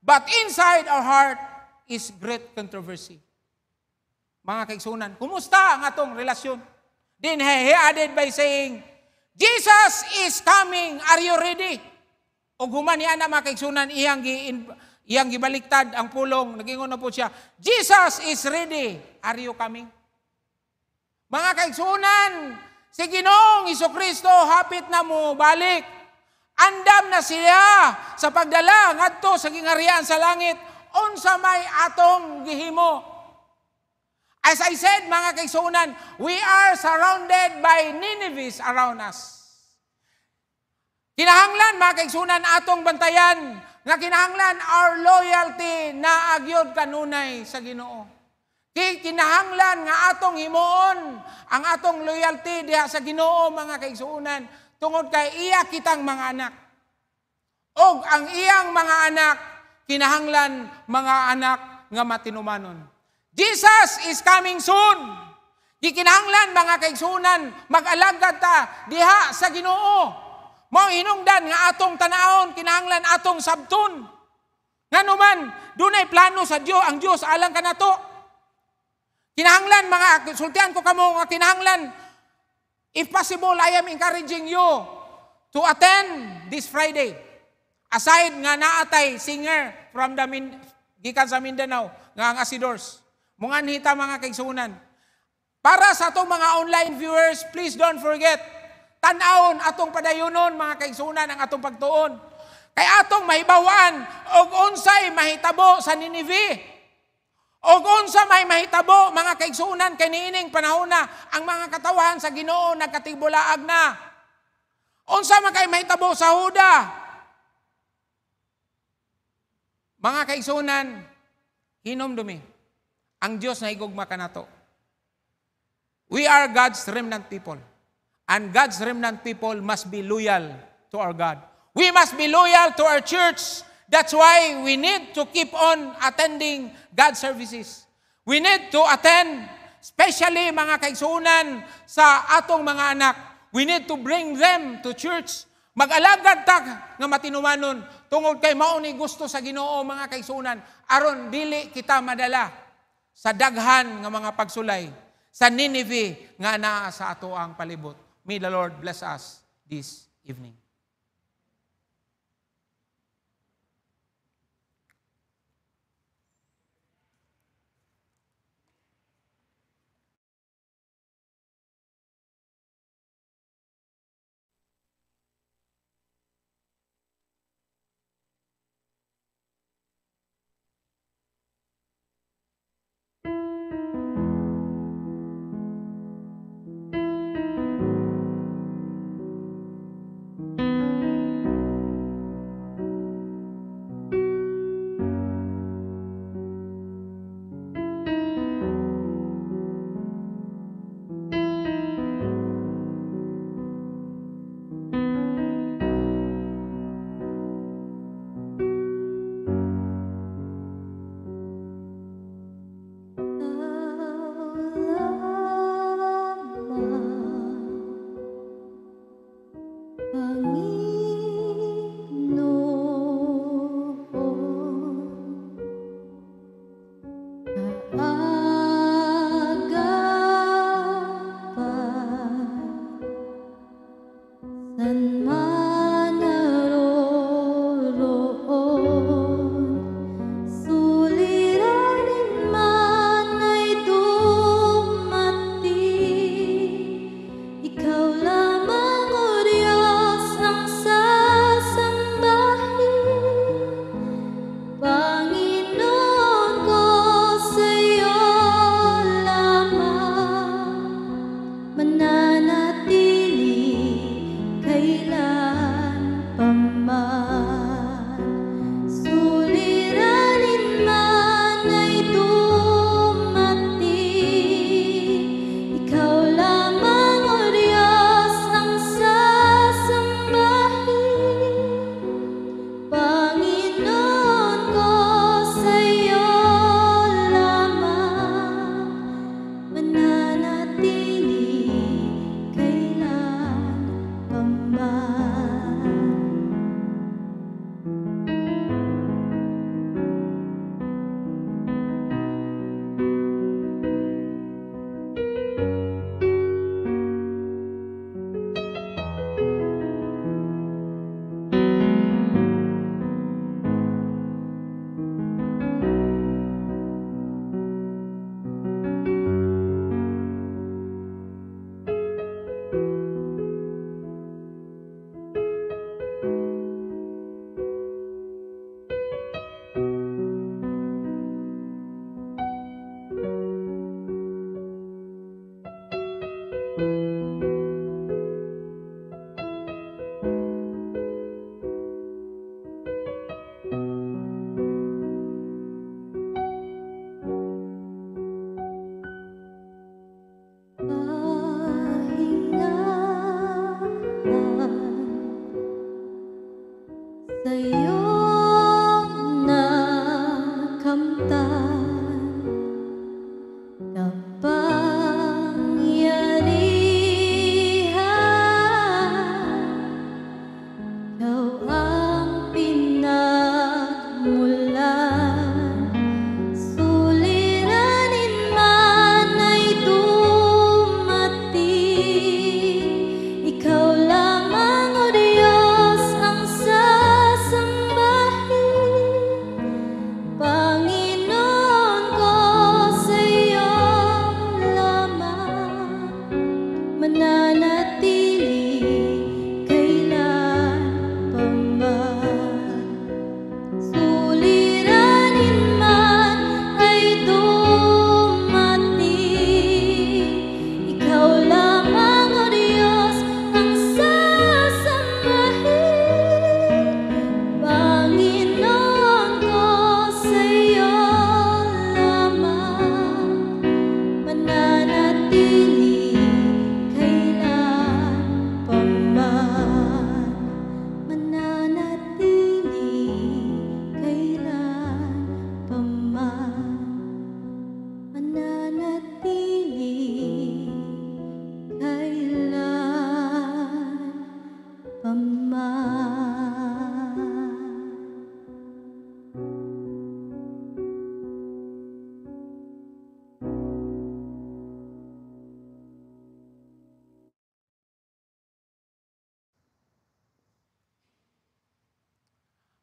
But inside our heart is great controversy. Mga kaigsunan, kumusta ang atong relasyon? Then he added by saying, Jesus is coming, are you ready? O human niya na mga kaigsunan, iyang gibaliktad ang pulong, nagingon na po siya, Jesus is ready, are you coming? Mga kaigsunan, si Ginoong Hesukristo, hapit na mo balik. Andam na siya sa pagdala ngadto sa gingarian sa langit, unsa may atong gihimo. As I said, mga kaigsunan, we are surrounded by Ninevites around us. Kinahanglan, mga kaigsunan, atong bantayan, nga kinahanglan our loyalty na agyod kanunay sa Ginoo. Kinahanglan nga atong himuon ang atong loyalty diha sa Ginoo, mga kaigsunan, tungod kay iya kitang mga anak. Og ang iyang mga anak, kinahanglan mga anak nga matinumanon. Jesus is coming soon. Gikinahanglan, mga kaigsunan, mag-alagad ta diha sa Ginoo. Mao hinungdan nga atong tanawon, kinahanglan atong sabton. Nganuman, dunay plano sa Dios, ang Dios alang kanato. Kinahanglan, mga sultihan ko kamo, nga kinahanglan, if possible, I am encouraging you to attend this Friday. Aside nga naatay singer from the gikan sa Mindanao, nga ang Asidors. Munganhita, mga kaigsunan. Para sa atong mga online viewers, please don't forget, tan-awon atong padayunon, mga kaigsunan, ang atong pagtuon. Kay atong mahibawaan, og unsay mahitabo sa Ninive. Og unsa may mahitabo, mga kaigsunan, kay niining panahon na ang mga katawan sa Ginoo nagkatigbulaag na. Unsa man kay mahitabo sa Huda. Mga kaigsunan, hinumdumi. Ang Diyos na higugma kanato. We are God's remnant people. And God's remnant people must be loyal to our God. We must be loyal to our church. That's why we need to keep on attending God's services. We need to attend, especially mga kaigsunan sa atong mga anak. We need to bring them to church. Mag-alagad ta nga matinumanon tungod kay mao ni gusto sa Ginoo, mga kaigsunan, aron dili kita madala sa daghan nga mga pagsulay sa Ninive nga naa sa ato ang palibot. May the Lord bless us this evening.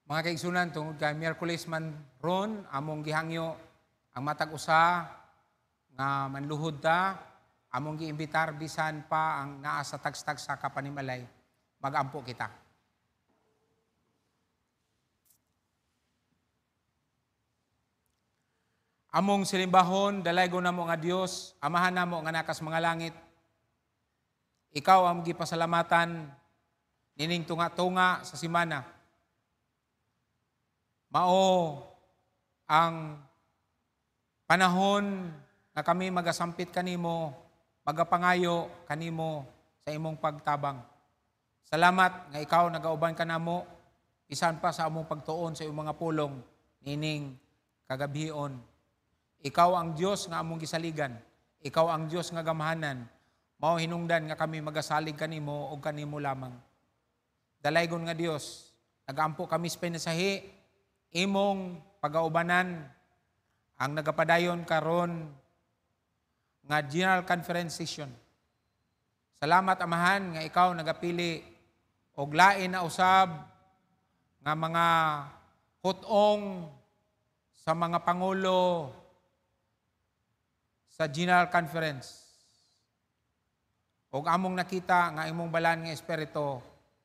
Mga kaigsunan, tungod kay Miyerkules man ron, among gihangyo ang matag usa nga manluhod ta, among giimbitar bisan pa ang naa sa tagstag sa kapanimalay, magampo kita. Among silimbahon, dalaygo namo nga Dios, amahan namo nga nakas mga langit. Ikaw ang gipasalamatan nining tunga-tunga sa simana. Mao ang panahon nga kami magasampit kanimo, magapangayo kanimo sa imong pagtabang. Salamat nga ikaw nagauban ka namo, bisan pa sa among pagtuon sa imong mga pulong nining kagabion. Ikaw ang Dios nga among gisaligan, ikaw ang Dios nga gamahanan, mao hinungdan nga kami magasalig kanimo o kanimo lamang. Dalaygon nga Dios, nagaampo kami sa pinasahi, imong pagaubanan ang nagapadayon karon nga General Conference Session. Salamat Amahan nga ikaw nagapili og lain na usab nga mga hutong sa mga pangulo sa General Conference. Og among nakita nga imong balan nga espiritu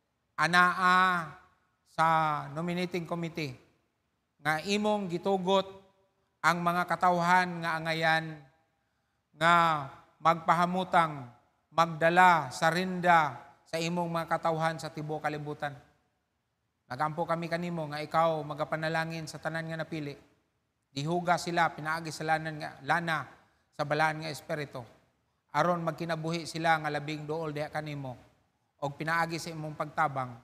anaa sa nominating committee nga imong gitugot ang mga katawhan nga angayan nga magpahamutang, magdala sa rinda sa imong mga katawhan sa tibuok kalibutan. Nagampo kami kanimo nga ikaw magapanalangin sa tanan nga napili. Dihuga sila pinaagi sa lana sa balaan nga espiritu. Aron magkinabuhi sila nga labing duol diha kanimo og pinaagi sa imong pagtabang.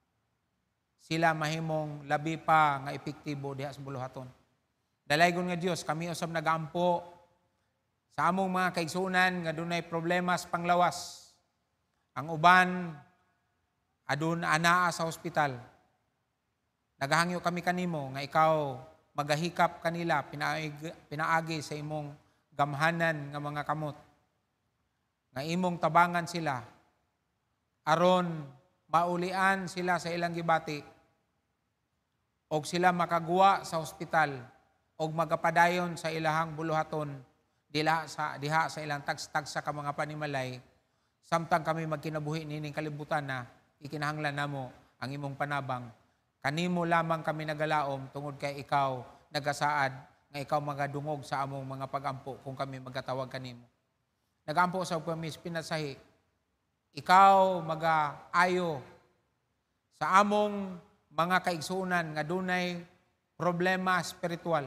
Sila mahimong labi pa nga epektibo diha sa buluhaton. Dalaygon nga Dios, kami usab nagampo sa among mga kaigsunan nga dunay problema sa panglawas. Ang uban adun anaa sa ospital. Nagahangyo kami kanimo nga ikaw magahikap kanila pinaagi sa imong gamhanan nga mga kamot. Nga imong tabangan sila aron maulian sila sa ilang gibati og sila makagwa sa ospital og magapadayon sa ilahang buluhaton diha sa ilang tagsa ka mga panimalay samtang kami magkinabuhi nining kalibutan na ikinahanglan namo ang imong panabang. Kanimo lamang kami nagalaom tungod kay ikaw nagasaad nga ikaw magadungog sa among mga pagampo kung kami magatawag kanimo. Nagampo sa kami pinasahi. Ikaw magaayo sa among mga kaigsunan nga dunay problema spiritual.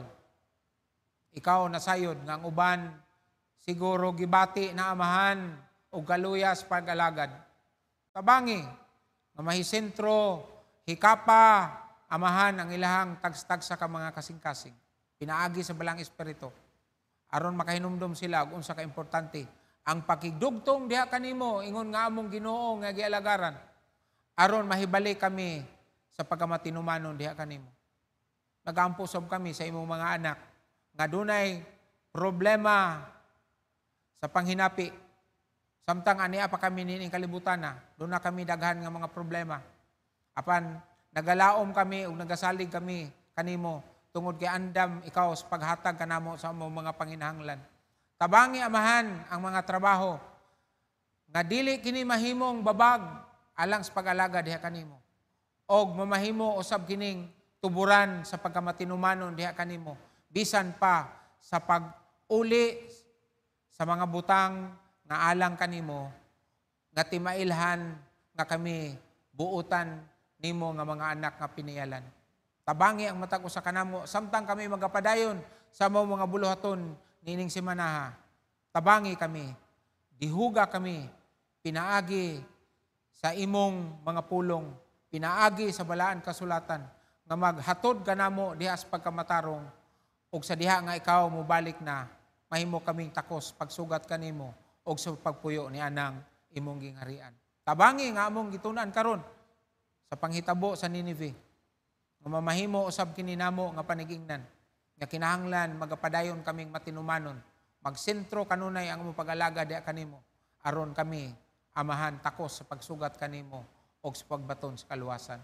Ikaw nasayod nga ang uban siguro gibati na amahan o galuyas pag-alagad. Tabangi nga mahisentro, hikapa, amahan ang ilahang tagstag sa mga kasing-kasing. Pinaagi sa balang espiritu. Aron makahinumdum sila kung unsa ka importante ang pakigdugtong diha kanimo ingon nga among Ginoo nga gialagaran. Aron mahibalik kami sa pagkamatinumanon diha kanimo. Nagampo sab kami sa imong mga anak nga dunay problema sa panghinapi. Samtang ania pa kami nining kalibutan na, doon na kami daghan nga mga problema. Apan nagalaom kami ug nagasalig kami kanimo tungod kay andam ikaw sa paghatag kanamo sa among mga panginahanglan. Tabangi Amahan ang mga trabaho nga dili kini mahimong babag alang sa pag-alaga diha kanimo. Og mamahimo usab kining tuburan sa pagkamatinumanon diha kanimo bisan pa sa pag-uli sa mga butang nga alang kanimo nga timailhan nga kami buutan nimo nga mga anak nga piniyalan. Tabangi ang matag usa kanamo samtang kami magapadayon sa mga buluhaton nining simanaha. Tabangi kami, dihuga kami, pinaagi sa imong mga pulong, pinaagi sa balaan kasulatan nga maghatod kanamo diha sa pagkamatarong ug sa diha nga ikaw mobalik na mahimo kaming takos pagsugat kanimo ug sa pagpuyo ni anang imong gingharian. Tabangi nga among gitunan karon sa panghitabo sa Ninive nga mamahimo usab kini namo nga panigingnan nga kinahanglan magapadayon kaming matinumanon magsentro kanunay ang among pag-alaga diha kanimo aron kami Amahan takos sa pagsugat kanimo o sa pagbaton sa kaluwasan.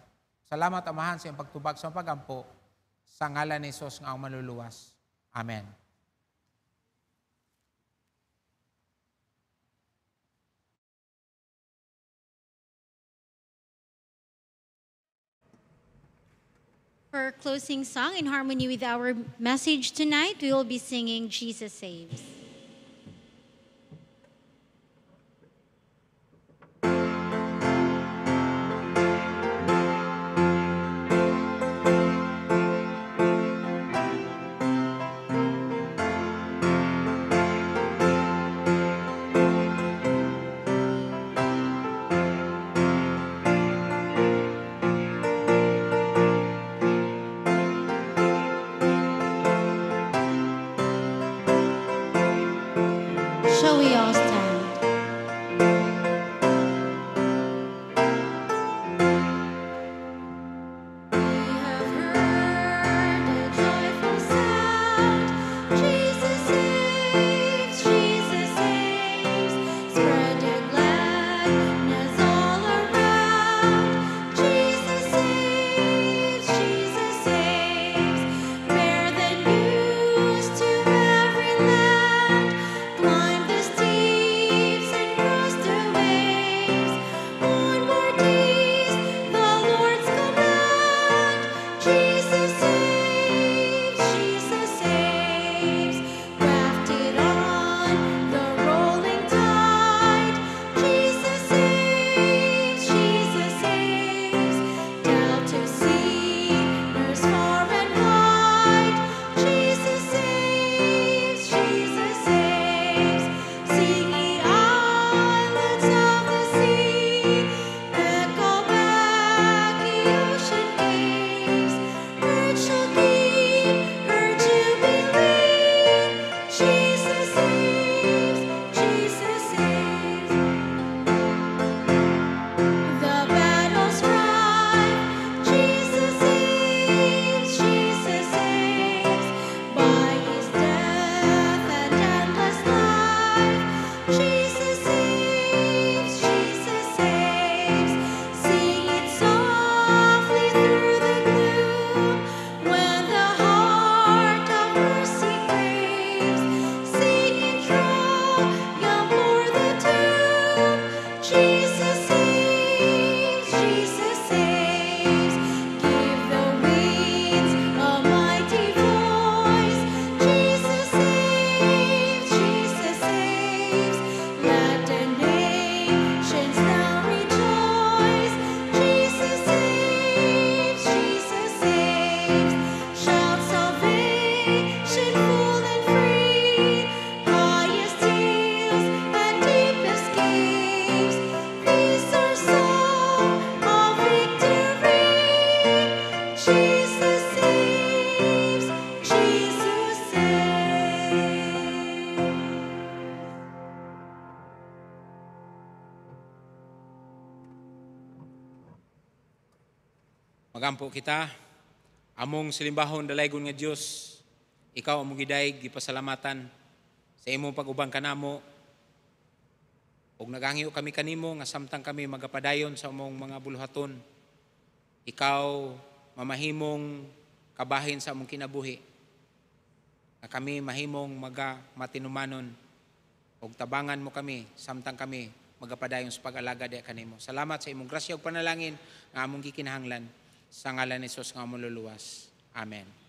Salamat Amahan sa iyong pagtubag sa pagampo sa ngalan ni Jesus nga ang maluluwas. Amen. For our closing song, in harmony with our message tonight, we will be singing Jesus Saves. Shall we all stand? We have heard a joyful sound. Jesus saves, Jesus saves. Spread your gladness all around. Jesus saves, Jesus saves. Bear the news to every land. Climb the steeps and cross the waves. Onward is the Lord's command. Jesus saves, Jesus saves. Rafted on the rolling tide. Jesus saves, Jesus saves. Down to sinners far and wide. Jesus saves, Jesus saves. Sing ye islands of the sea, echo back ye ocean waves. Earth shall keep her jubilee. Jesus saves, Jesus saves. The battle's ripe. Jesus saves, Jesus saves. By his death and endless life, Jesus saves, Jesus saves. Sing it softly through the gloom when the heart of mercy craves. Sing in triumph o'er the tomb. Jesus saves, Jesus saves. Give the winds a mighty voice. Jesus saves, Jesus saves. Let the nations now rejoice. Jesus saves, Jesus saves. Shout salvation full and free. Highest hills and deepest caves. This our song of victory. Jesus saves, Jesus saves. Magampo kita, among silimbahon dalaygon nga Dios, ikaw among gidayeg gipasalamatan sa imong pag-ubang kanamo. Ug nagangyo kami kanimo nga samtang kami magapadayon sa among mga buluhaton, ikaw mamahimong kabahin sa among kinabuhi. Nga kami mahimong matinumanon ug tabangan mo kami samtang kami magapadayon sa pag-alaga di kanimo. Salamat sa imong grasya ug panalangin nga among gikinahanglan sa ngalan ni Jesus nga among luluwas. Amen.